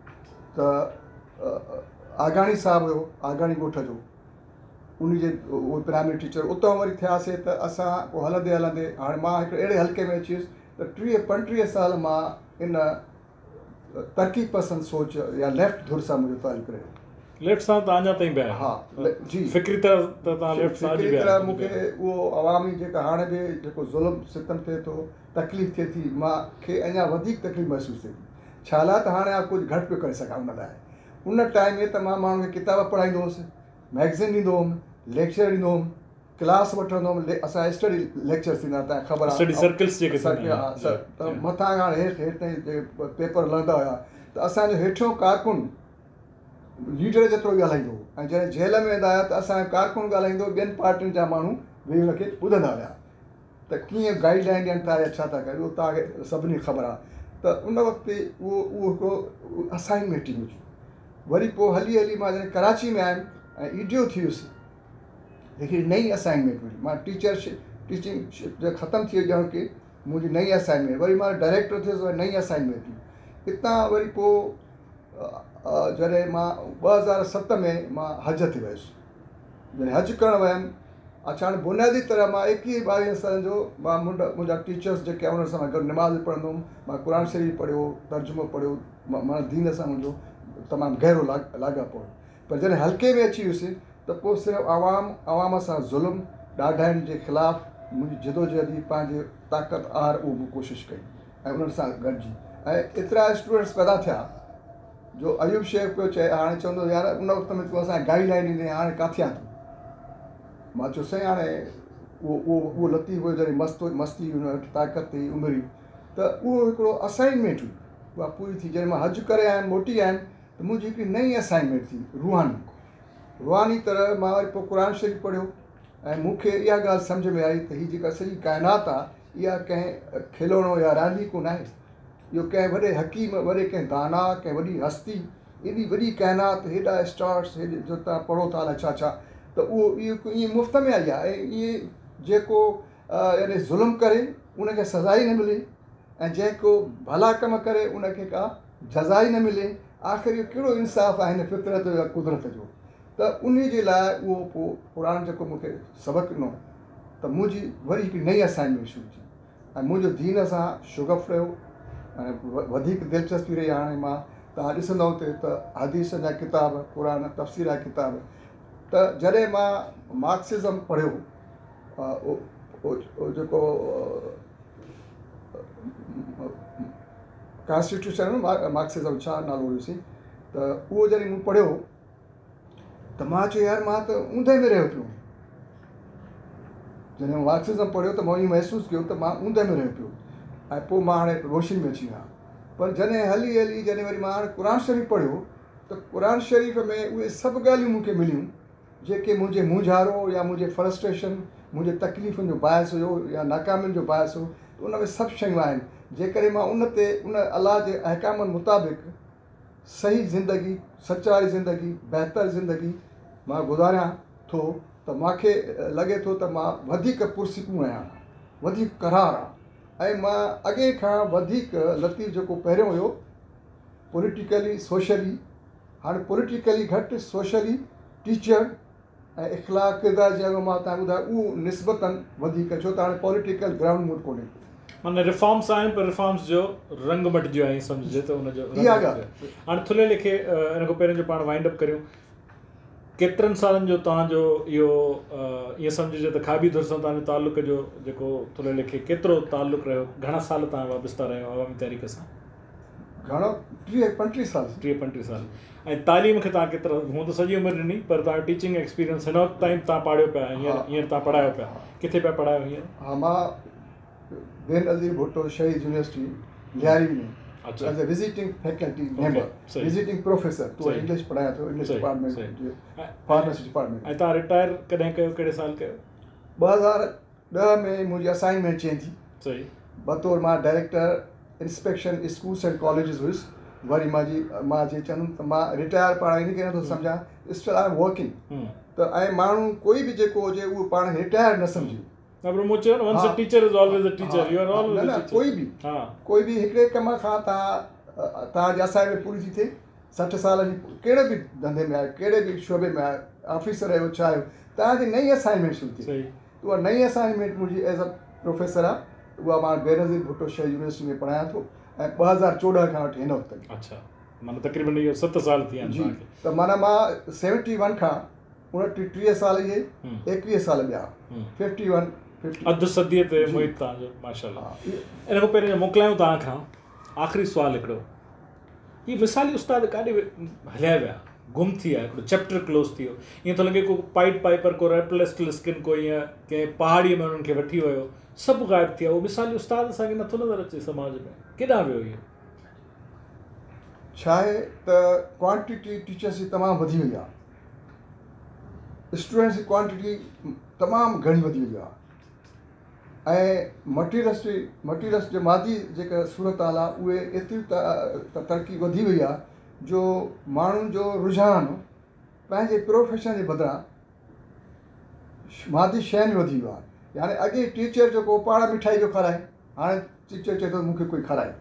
त आगाणी साहिबु हुयो, आगाणी ॻोठ जो, उन जे उहो प्राइमरी टीचर, उतां वरी थियासीं त असां पोइ हलंदे हलंदे हाणे मां हिकिड़े अहिड़े हल्के में अची वियुसि त टीह पंटीह साल मां इन तरक़ी पसंदि सोच या लेफ्ट धुर सां मुंहिंजो तालुक़ु रहियो। लेफ्ट सां तव्हां अञा ताईं बि आहियो? हा जी, फ़िक्री तरह त तव्हां लेफ्ट सां फ़िक्री तरह मूंखे उहो अवामी जेका हाणे बि जेको ज़ुल्म सितम थिए थो, तकलीफ़ थिए थी, मूंखे अञा वधीक तकलीफ़ महसूसु थिए थी। छा लाइ त हाणे कुझु घटि पियो करे सघां उन लाइ। उन टाइम में त मां माण्हुनि खे किताब पढ़ाईंदो हुउसि, मैगज़ीन ॾींदो हुउमि, लेक्चर ॾींदो हुउमि, क्लास वठंदो हुउमि, असां स्टडी लेक्चर थींदा, तव्हांखे ख़बर आहे, स्टडी सर्कल्स जेके त मथां हाणे हेठि हेठि ताईं पेपर लहंदा हुया, त असांजो हेठियों कारकुन लीडर जेतिरो ॻाल्हाईंदो हो, ऐं जॾहिं जेल में वेंदा हुआ त असांजो कारकुन ॻाल्हाईंदो, ॿियनि पार्टियुनि जा माण्हू वेही हुनखे ॿुधंदा हुया त कीअं गाइडलाइन ॾियनि था या छा था कनि, उहो तव्हांखे सभिनी ख़बर आहे। त उन वक़्तु उहो उहो हिकिड़ो असाइनमेंट हुई। वरी पोइ हली हली मां जॾहिं कराची में आयुमि ऐं ईडियो थी वियुसि, हिकिड़ी नई असाइनमेंट हुई, मां टीचरशिप टीचिंग जो ख़तमु थी वियो ॼण की मुंहिंजी नई असाइनमेंट, वरी मां डायरेक्टर थियुसि, वरी नई असाइनमेंट हुई। हितां वरी पोइ जॾहिं मां ॿ हज़ार सत में मां हज ते वियुसि, जॾहिं हज करणु वियुमि, अच्छा हाणे बुनियादी तरह मां एकवीह ॿावीह सालनि जो मां मुंहिंजा मुंहिंजा टीचर्स जेके आहे उन्हनि सां मां गॾु निमाज़ पढ़ंदो हुउमि, मां क़ुर शरीफ़ पढ़ियो, तर्जुमो पढ़ियो, मां दीन सां मुंहिंजो तमामु गहरो ला लाॻापो हो। पर जॾहिं हल्के में अची वियुसि त पोइ सिर्फ़ु आवाम आवाम सां ज़ुल्म ॾाढाइनि जे ख़िलाफ़ु मुंहिंजी जिदोजहदी पंहिंजे ताक़त आर उहो बि कोशिशि कई ऐं उन्हनि सां गॾिजी, ऐं एतिरा स्टूडेंट्स पैदा थिया जो अयूब शेख पियो चए, हाणे चवंदो यार उन वक़्त में तूं असांखे गाइडलाइन ॾींदे, हाणे किथे आहे तूं? मां चयो साईं हाणे उहो उहो उहो लतीफ़ हुयो जॾहिं मस्तु मस्ती हुन वटि ताक़त हुई उमिरि, त उहो हिकिड़ो असाइनमेंट हुई, उहा पूरी थी। जॾहिं मां हज करे आयुमि मोटी आयुमि त मुंहिंजी हिकिड़ी नई असाइनमेंट थी, रूहानी रूहानी तरह मां वरी पोइ क़ुर शरीफ़ पढ़ियो, ऐं मूंखे इहा ॻाल्हि सम्झ में आई त हीअ जेका सॼी काइनात आहे इहा कंहिं खिलौणो या रांदीको न आहे, इहो कंहिं वॾे हकीम, वॾे कंहिं दाना, कंहिं वॾी हस्ती, एॾी वॾी काइनात, हेॾा स्टार्स, हेॾे जो तव्हां पढ़ो था अलाए छा छा, त उहो इहो ईअं मुफ़्त में आई आहे। ऐं इएं जेको यानी ज़ुल्म करे उनखे सज़ा ई न मिले, ऐं जेको भला कम करे उनखे का जज़ा ई न मिले, आख़िर इहो कहिड़ो इंसाफ़ु आहे हिन फितरत जो या कुदरत जो? त उन जे लाइ उहो पोइ क़ुर जेको मूंखे सबक़ु ॾिनो, त मुंहिंजी वरी हिकिड़ी नई असाइनमेंट शुरू थी, ऐं मुंहिंजो दीन सां शुगफ़ रहियो, ऐं वधीक दिलचस्पी रही। हाणे मां तव्हां ॾिसंदव त हदीस जा किताब, क़ुर तफ़सीर जा किताब, त जॾहिं मां मार्क्सिज़म पढ़ियो, जेको कॉन्स्टिट्यूशन मार्क्सिज़म छा नालो हुयोसीं, त उहो जॾहिं मूं पढ़ियो त मां चयो यार मां त ऊंधे में रहियो पियो। जॾहिं मां मार्क्सिज़म पढ़ियो त मां इहो महसूसु कयो त मां ऊंधे में रहियो पियो, ऐं पोइ मां हाणे रोशनी में अची वियो। पर जॾहिं हली हली जॾहिं वरी मां हाणे क़ुर शरीफ़ पढ़ियो त क़ुर शरीफ़ में उहे सभु ॻाल्हियूं मूंखे मिलियूं जेके मुंहिंजे मुंझारो या मुंहिंजे फ्रस्ट्रेशन, मुंहिंजे तकलीफ़ुनि जो बाहिस हुयो या नाकामियुनि जो बाहिस हो, त उन में सभु शयूं आहिनि। जेकॾहिं मां उन ते उन अलाह जे अहकामनि मुताबिक़ सही ज़िंदगी, सचाई ज़िंदगी, बहितर ज़िंदगी मां गुज़ारियां थो, त मूंखे लॻे थो त मां वधीक पुरसकून आहियां, वधीक करार आहे, ऐं मां अॻे खां वधीक लतीफ़ जेको पहिरियों हुयो पॉलिटिकली सोशली, हाणे पॉलिटिकली घटि, सोशली टीचर ऐं इख़लाक़ किरदार जीअं मां तव्हांखे ॿुधायो उहो निस्बतनि वधीक, छो त हाणे पॉलिटिकल ग्राउंड मूड कोन्हे। माना रिफॉर्म्स आहिनि पर रिफॉर्म्स जो रंग मटिजियो आहे, सम्झिजे त उनजो इहा ॻाल्हि। हाणे थुल्हे लिखे इन खां पहिरियों जो पाण वाइंड अप करियूं, केतिरनि सालनि जो तव्हांजो इहो ईअं सम्झिजे त खाबी धुर सां तव्हांजो तालुक़ जो जेको थुल्हे लिखे केतिरो तालुक़ु रहियो, घणा साल तव्हां वाबस्ता रहियो अवामी तहरीक सां? घणो टीह पंटीह साल टीह पंटीह साल ऐं तालीम खे तव्हां केतिरा हूअं त सॼी उमिरि ॾिनी पर तव्हां टीचिंग एक्सपीरियंस हिन वक़्तु ताईं तव्हां पढ़ायो पिया हींअर हींअर तव्हां पढ़ायो पिया किथे पिया पढ़ायो हींअर? हा मां बेनज़ीर भुट्टो शहीद यूनिवर्सिटी लियारी में अच्छा as a visiting faculty member सही। विजिटिंग प्रोफेसर तो सही। इंग्लिश पढ़ाया थो इंग्लिश सही, डिपार्टमेंट सही। फार्मेसी डिपार्टमेंट ऐं तव्हां रिटायर कॾहिं कयो कहिड़े साल कयो? ॿ हज़ार ॾह में मुंहिंजी असाइनमेंट चेंज थी सही बतौर मां director inspection schools and colleges हुयुसि वरी मां जी मां जे चवंदुमि त मां रिटायर पाण इन खे नथो सम्झां still I am working hmm त ऐं माण्हू कोई बि जेको हुजे उहो पाण रिटायर न सम्झे न पर मूं चयो न once a teacher is always a teacher you are न ऑलवेज न अ कोई टीचर बि हा कोई बि हिकिड़े कम खां तव्हां तव्हांजी असाइनमेंट पूरी थी थिए सठि साल जी कहिड़े बि धंधे में आहे कहिड़े बि शोबे में आहे ऑफिसर आहियो छा आहियो तव्हांजी नई असाइनमेंट शुरू थी सही उहा नई असाइनमेंट मुंहिंजी एज़ अ प्रोफेसर आहे उहा मां बेनज़ीर भुट्टो शहीद यूनिवर्सिटी में पढ़ायां थो ऐं ॿ हज़ार चोॾहं खां वठी हिन वक़्तु ताईं अच्छा माना तक़रीबन इहो सत साल थी विया आहिनि जी तव्हांखे त माना मां सेवनटी वन खां उणटीह साल इहे हम्म। एकवीह साल ॿिया हम्म। फिफ्टी वन फिफ्टी अधु सदीअ ते जी। मोहित तव्हांजो माशाल्लाह हा इहे- इन खां पहिरियों मोकिलायूं तव्हां खां आख़िरी सुवालु हिकिड़ो हीअ मिसाली उस्ताद काॾे वे- हलिया विया गुम थी विया हिकिड़ो चैप्टर क्लोज़ थी वियो ईअं थो लॻे को पाइट पाइपर को रेपलेस्ट लिस्किन को ईअं कंहिं पहाड़ीअ में उन्हनि खे वठी वियो सभु ग़ाइबु थी विया उहो मिसाली उस्ताद असांखे नथो नज़र अचे समाज में केॾांहुं वियो इहो? छा आहे त क्वांटिटी टीचर्स जी तमामु वधी वई आहे स्टूडेंट्स जी क्वांटिटी तमामु घणी वधी वई आहे ऐं मटीरियल्स जी मटीरियल्स जो मादी जेका सूरत हाल आहे उहे एतिरी त तरक़ी वधी वई आहे जो माण्हुनि जो रुझान पंहिंजे प्रोफेशन जे बदिरां मादी शयुनि में वधी वियो आहे यानी अॻे टीचर जेको पाण मिठाई जो खाराए हाणे टीचर चए थो मूंखे कोई खाराए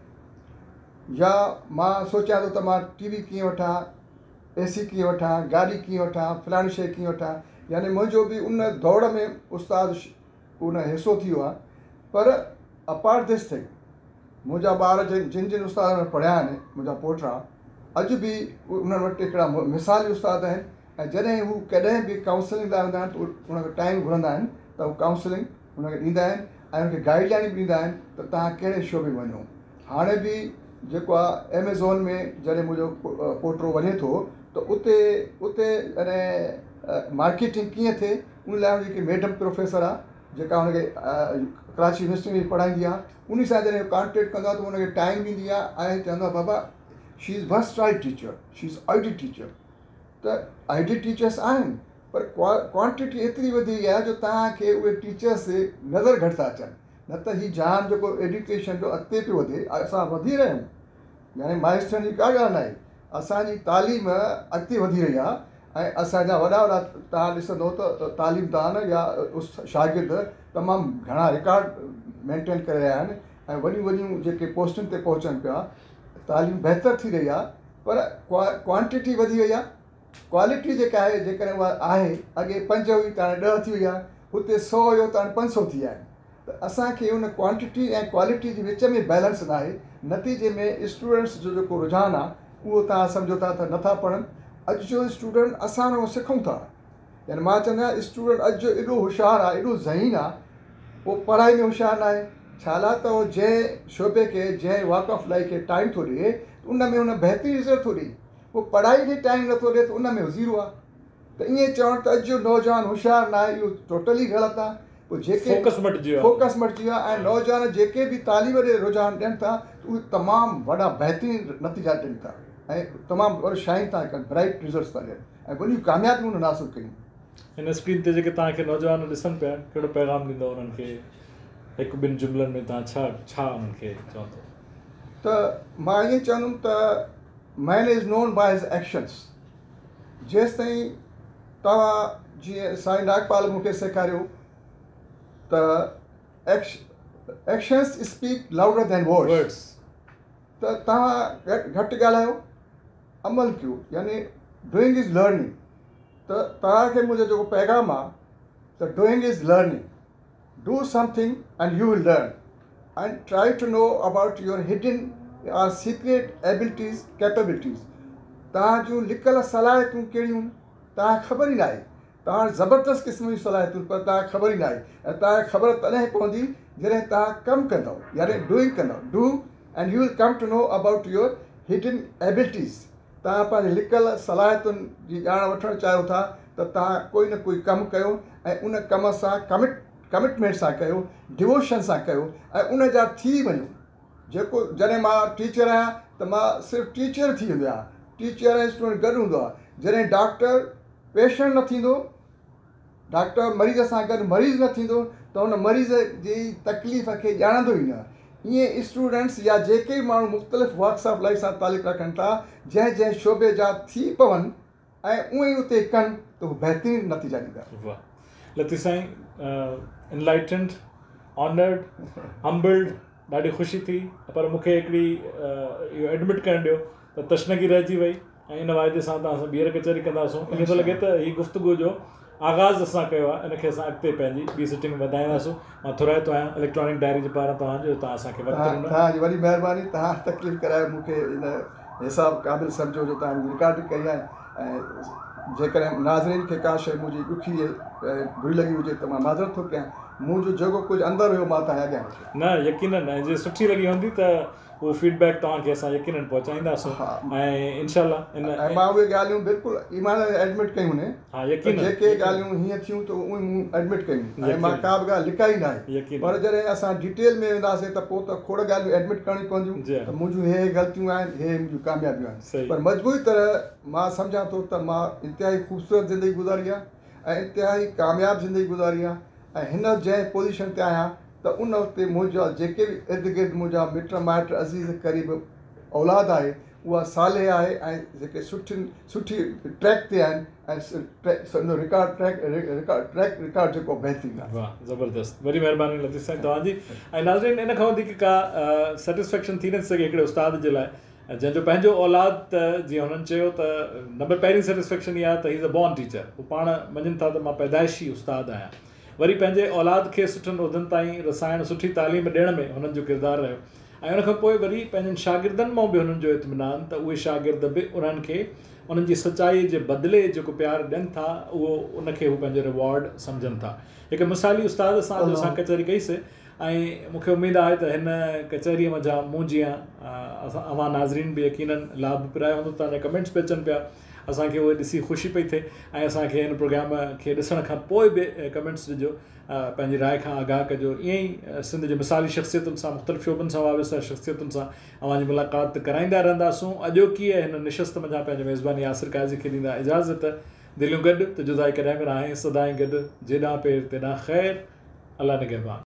या मां सोचियां थो त मां टी वी कीअं वठां ए सी कीअं वठां गाॾी कीअं वठां फलाणी शइ कीअं वठां यानी मुंहिंजो बि उन दौड़ में उस्ताद उन हिसो थी वियो आहे पर अपार्ट दिस थिंग मुंहिंजा ॿार जिन जिन जिन उस्ताद में पढ़िया आहिनि मुंहिंजा पोटा अॼु बि उन्हनि वटि हिकिड़ा मिसाली उस्ताद आहिनि ऐं जॾहिं हू कॾहिं बि काउंसलिंग लाइ वेंदा आहिनि त उनखे टाइम घुरंदा आहिनि त हू काउंसलिंग उनखे ॾींदा आहिनि ऐं उनखे गाइडलाइन बि ॾींदा आहिनि त तव्हां कहिड़े शोबे में वञो हाणे बि जेको आहे एमेज़ॉन में जॾहिं मुंहिंजो पोटो वञे थो त उते उते अने मार्केटिंग कीअं थिए उन लाइ जेकी मैडम प्रोफेसर आहे जेका हुनखे कराची यूनिवर्सिटी में पढ़ाईंदी आहे उन सां जॾहिं कॉन्टेक्ट कंदो आहे त हुनखे टाइम ॾींदी आहे ऐं चवंदो आहे बाबा she is first rate teacher she is ideal teacher त आई डी टीचर्स आहिनि पर क्वा क्वांटिटी एतिरी वधी वई आहे जो तव्हांखे उहे टीचर्स नज़र घटि था अचनि न त हीउ जान जेको एजुकेशन जो अॻिते पियो वधे असां वधी रहिया आहियूं यानी माइस्टरनि जी का ॻाल्हि न आहे असांजी तालीम अॻिते वधी रही आहे ऐं असांजा वॾा वॾा तव्हां ॾिसंदो त तालीमदान या उस शागिर्द तमामु घणा रिकॉर्ड मेंटेन करे रहिया आहिनि ऐं वॾियूं वॾियूं जेके पोस्टुनि ते पहुचनि पिया तालीम बहितर थी रही आहे पर क्वा क्वांटिटी वधी वई आहे क्वालिटी जेका आहे जेकॾहिं उहा आहे अॻे पंज हुई त हाणे ॾह थी वई आहे हुते सौ हुयो त हाणे पंज सौ थी विया आहिनि त असांखे उन क्वांटिटी ऐं क्वालिटी जे विच में बैलेंस न आहे नतीजे में स्टूडेंट्स जो जेको रुझान आहे उहो तव्हां सम्झो था त नथा पढ़नि अॼु जो स्टूडेंट असां उहो सिखूं था यानी मां चवंदो आहियां स्टूडेंट अॼु जो एॾो होशियारु आहे एॾो ज़हीन आहे उहो पढ़ाई में होशियारु न आहे छा लाइ त उहो जंहिं शोबे खे जंहिं वॉक ऑफ लाइफ खे टाइम थो ॾिए उन में उन बहितरी रिज़ल्ट थो ॾिए उहो पढ़ाई खे टाइम नथो ॾिए त उन में ज़ीरो आहे त ईअं चवणु त अॼु जो नौजवान होशियारु न आहे इहो टोटली ग़लति आहे पोइ जेके फोकस मटिजी वियो आहे। फोकस मटिजी वियो आहे ऐं नौजवान जेके बि तालीम ॾे रुझान ॾियनि था उहे तमामु वॾा बहितरीनु नतीजा ॾियनि था ऐं तमामु वॾो शाइन था कनि ब्राइट रिज़ल्ट्स था ॾियनि ऐं वॾियूं कामयाबियूं उन्हनि हासिलु कयूं हिन स्क्रीन ते जेके तव्हांखे नौजवान ॾिसनि पिया कहिड़ो पैगाम ॾींदो उन्हनि खे हिकु ॿिनि जुमलनि में तव्हां छा छा उन्हनि खे चवंदो? त मां ईअं चवंदुमि त man is known by his actions जेसि ताईं तव्हां जीअं साईं नागपाल मूंखे सेखारियो त एक्श actions speak louder than words त तव्हां घटि घटि ॻाल्हायो अमल कयो यानी डूइंग इज़ लर्निंग त तव्हांखे मुंहिंजो जेको पैगाम आहे त doing is learning do something and you will learn and try to know about your hidden or secret abilities capabilities तव्हां जूं लिकल सलाहियतूं कहिड़ियूं तव्हांखे ख़बर ई न आहे तव्हां ज़बरदस्त क़िस्म जूं सलाहियतूं पर तव्हांखे ख़बर ई न आहे ऐं तव्हांखे ख़बर तॾहिं पवंदी जॾहिं तव्हां कमु कंदव यानी डूइंग कंदव do and you will come to know about your hidden abilities तव्हां पंहिंजे लिकियल सलाहियतुनि जी ॼाण वठणु चाहियो था त तव्हां कोई न कोई कमु कयो ऐं उन कम सां कमिट कमिटमेंट सां कयो, डिवोशन सां कयो ऐं उन जा थी वञो। जेको जॾहिं मां टीचर आहियां त मां सिर्फ़ु टीचर थी वेंदो आहियां, टीचर ऐं स्टूडेंट गॾु हूंदो आहे। जॾहिं डॉक्टर पेशेंट न थींदो, डॉक्टर मरीज़ सां गॾु मरीज़ न थींदो त हुन मरीज़ जी तकलीफ़ खे ॼाणंदो ई न। ईअं स्टूडेंट्स या जेके बि माण्हू मुख़्तलिफ़ वॉक्स ऑफ लाइफ सां तालुक़ु रखनि था, जंहिं जंहिं शोबे जा थी पवनि ऐं उहे ई उते कनि त उहे बहितरीनु नतीजा ॾींदा। वाह लतीफ़ साईं, इनलाइटेंड, ऑनर्ड, हम्बल्ड, ॾाढी ख़ुशी थी। पर मूंखे हिकिड़ी इहो एडमिट करणु ॾियो त तशनगी रहिजी वई ऐं इन वाइदे सां तव्हां सां ॿीहर कचहरी कंदासूं। ईअं थो लॻे त हीअ गुफ़्तगू जो आगाज़ असां कयो आहे, इनखे असां अॻिते पंहिंजी ॿी सिटिंग में वधाईंदासूं। मां थोराइतो आहियां इलेक्ट्रॉनिक डायरी जे पारां तव्हांजो, तव्हां असांखे वक़्तु ॾिनो। तव्हांजी वॾी महिरबानी, तव्हां तकलीफ़ कराए मूंखे इन हिसाब क़ाबिल सम्झो जो तव्हां रिकॉर्ड कई आहे। ऐं जेकॾहिं नाज़रीन खे का शइ मुंहिंजी ॾुखी बुरी लॻी हुजे त मां माज़रत थो कयां। मुंहिंजो जेको कुझु अंदरि हुयो मां तव्हां अॻियां रखियो। न यकीनन, ऐं जे सुठी लॻी हूंदी त उहो फीडबैक तव्हांखे असां यकीनन पहुचाईंदासीं ऐं इनशाअल्लाह इन ऐं मां उहे ॻाल्हियूं बिल्कुलु ईमान एडमिट कयूं न। हा यकीन, जेके ॻाल्हियूं हीअं थियूं त उहे मूं एडमिट कयूं ऐं मां का बि ॻाल्हि लिकाई न आहे। पर जॾहिं असां डिटेल में वेंदासीं त पोइ त खोड़ ॻाल्हियूं एडमिट करणियूं पवंदियूं त मुंहिंजूं हे ग़लतियूं आहिनि, हे मुंहिंजूं कामयाबियूं आहिनि। पर मजबूरी तरह मां सम्झां थो त मां इंतिहाई ख़ूबसूरत ज़िंदगी गुज़ारी आहे ऐं इंतिहाई कामयाबु ज़िंदगी गुज़ारी आहे। ऐं हिन जंहिं पोज़ीशन ते आहियां त उन वक़्तु मुंहिंजा जेके बि इर्द गिर्द मुंहिंजा मिट माइट अज़ीज़ क़रीब औलाद आहे उहा साले आहे ऐं जेके सुठियुनि सुठी ट्रैक ते आहिनि ऐं record track record track record जेको बहितरीनु आहे। वाह ज़बरदस्त, वॾी महिरबानी लतीफ़ साईं तव्हांजी। ऐं नाज़रीन, इन खां वधीक का सेटिस्फेक्शन थी न सघे हिकिड़े उस्ताद जे लाइ जंहिंजो पंहिंजो औलाद, त जीअं हुननि चयो त नंबर पहिरीं सेटिस्फेक्शन इहा आहे त he is a born teacher. हू पाण मञनि था त मां पैदाइशी उस्ताद आहियां। वरी पंहिंजे औलाद खे सुठनि उहिदनि ताईं रसाइण, सुठी तालीम ॾियण में हुननि जो किरदारु रहियो। ऐं उनखां पोइ वरी पंहिंजनि शागिर्दनि मां बि हुननि जो इत्मिनान त उहे शागिर्द बि उन्हनि खे उन्हनि जी सचाई जे बदिले जेको प्यारु ॾियनि था उहो उनखे हू पंहिंजो रिवॉर्ड सम्झनि था। हिकु मिसाली उस्ताद सां जो असां कचहरी कईसीं ऐं मूंखे उमेदु आहे त हिन कचहरीअ मंझां मूं जीअं असां अवां नाज़रीन बि यकीनन लाभ पिरायो हूंदो। तव्हांजा कमेंट्स पिया अचनि पिया, असांखे उहे ॾिसी ख़ुशी पई थिए ऐं असांखे हिन प्रोग्राम खे ॾिसण खां पोइ बि कमेंट्स ॾिजो, पंहिंजी राय खां आगाह कजो। ईअं ई सिंध जे मिसाली शख़्सियतुनि सां, मुख़्तलिफ़ शोबनि सां वाबस्ता शख़्सियतुनि सां अवांजी मुलाक़ात कराईंदा रहंदासूं। अॼोकी हिन निशस्त मंझां पंहिंजे मेज़बानी यासिर काज़ी खे ॾींदा इजाज़त। दिलियूं गॾु त जुदाई कॾहिं बि न आहे, सदाईं गॾु, जेॾां पेर तेॾां ख़ैर। अल्लाह निगहबान।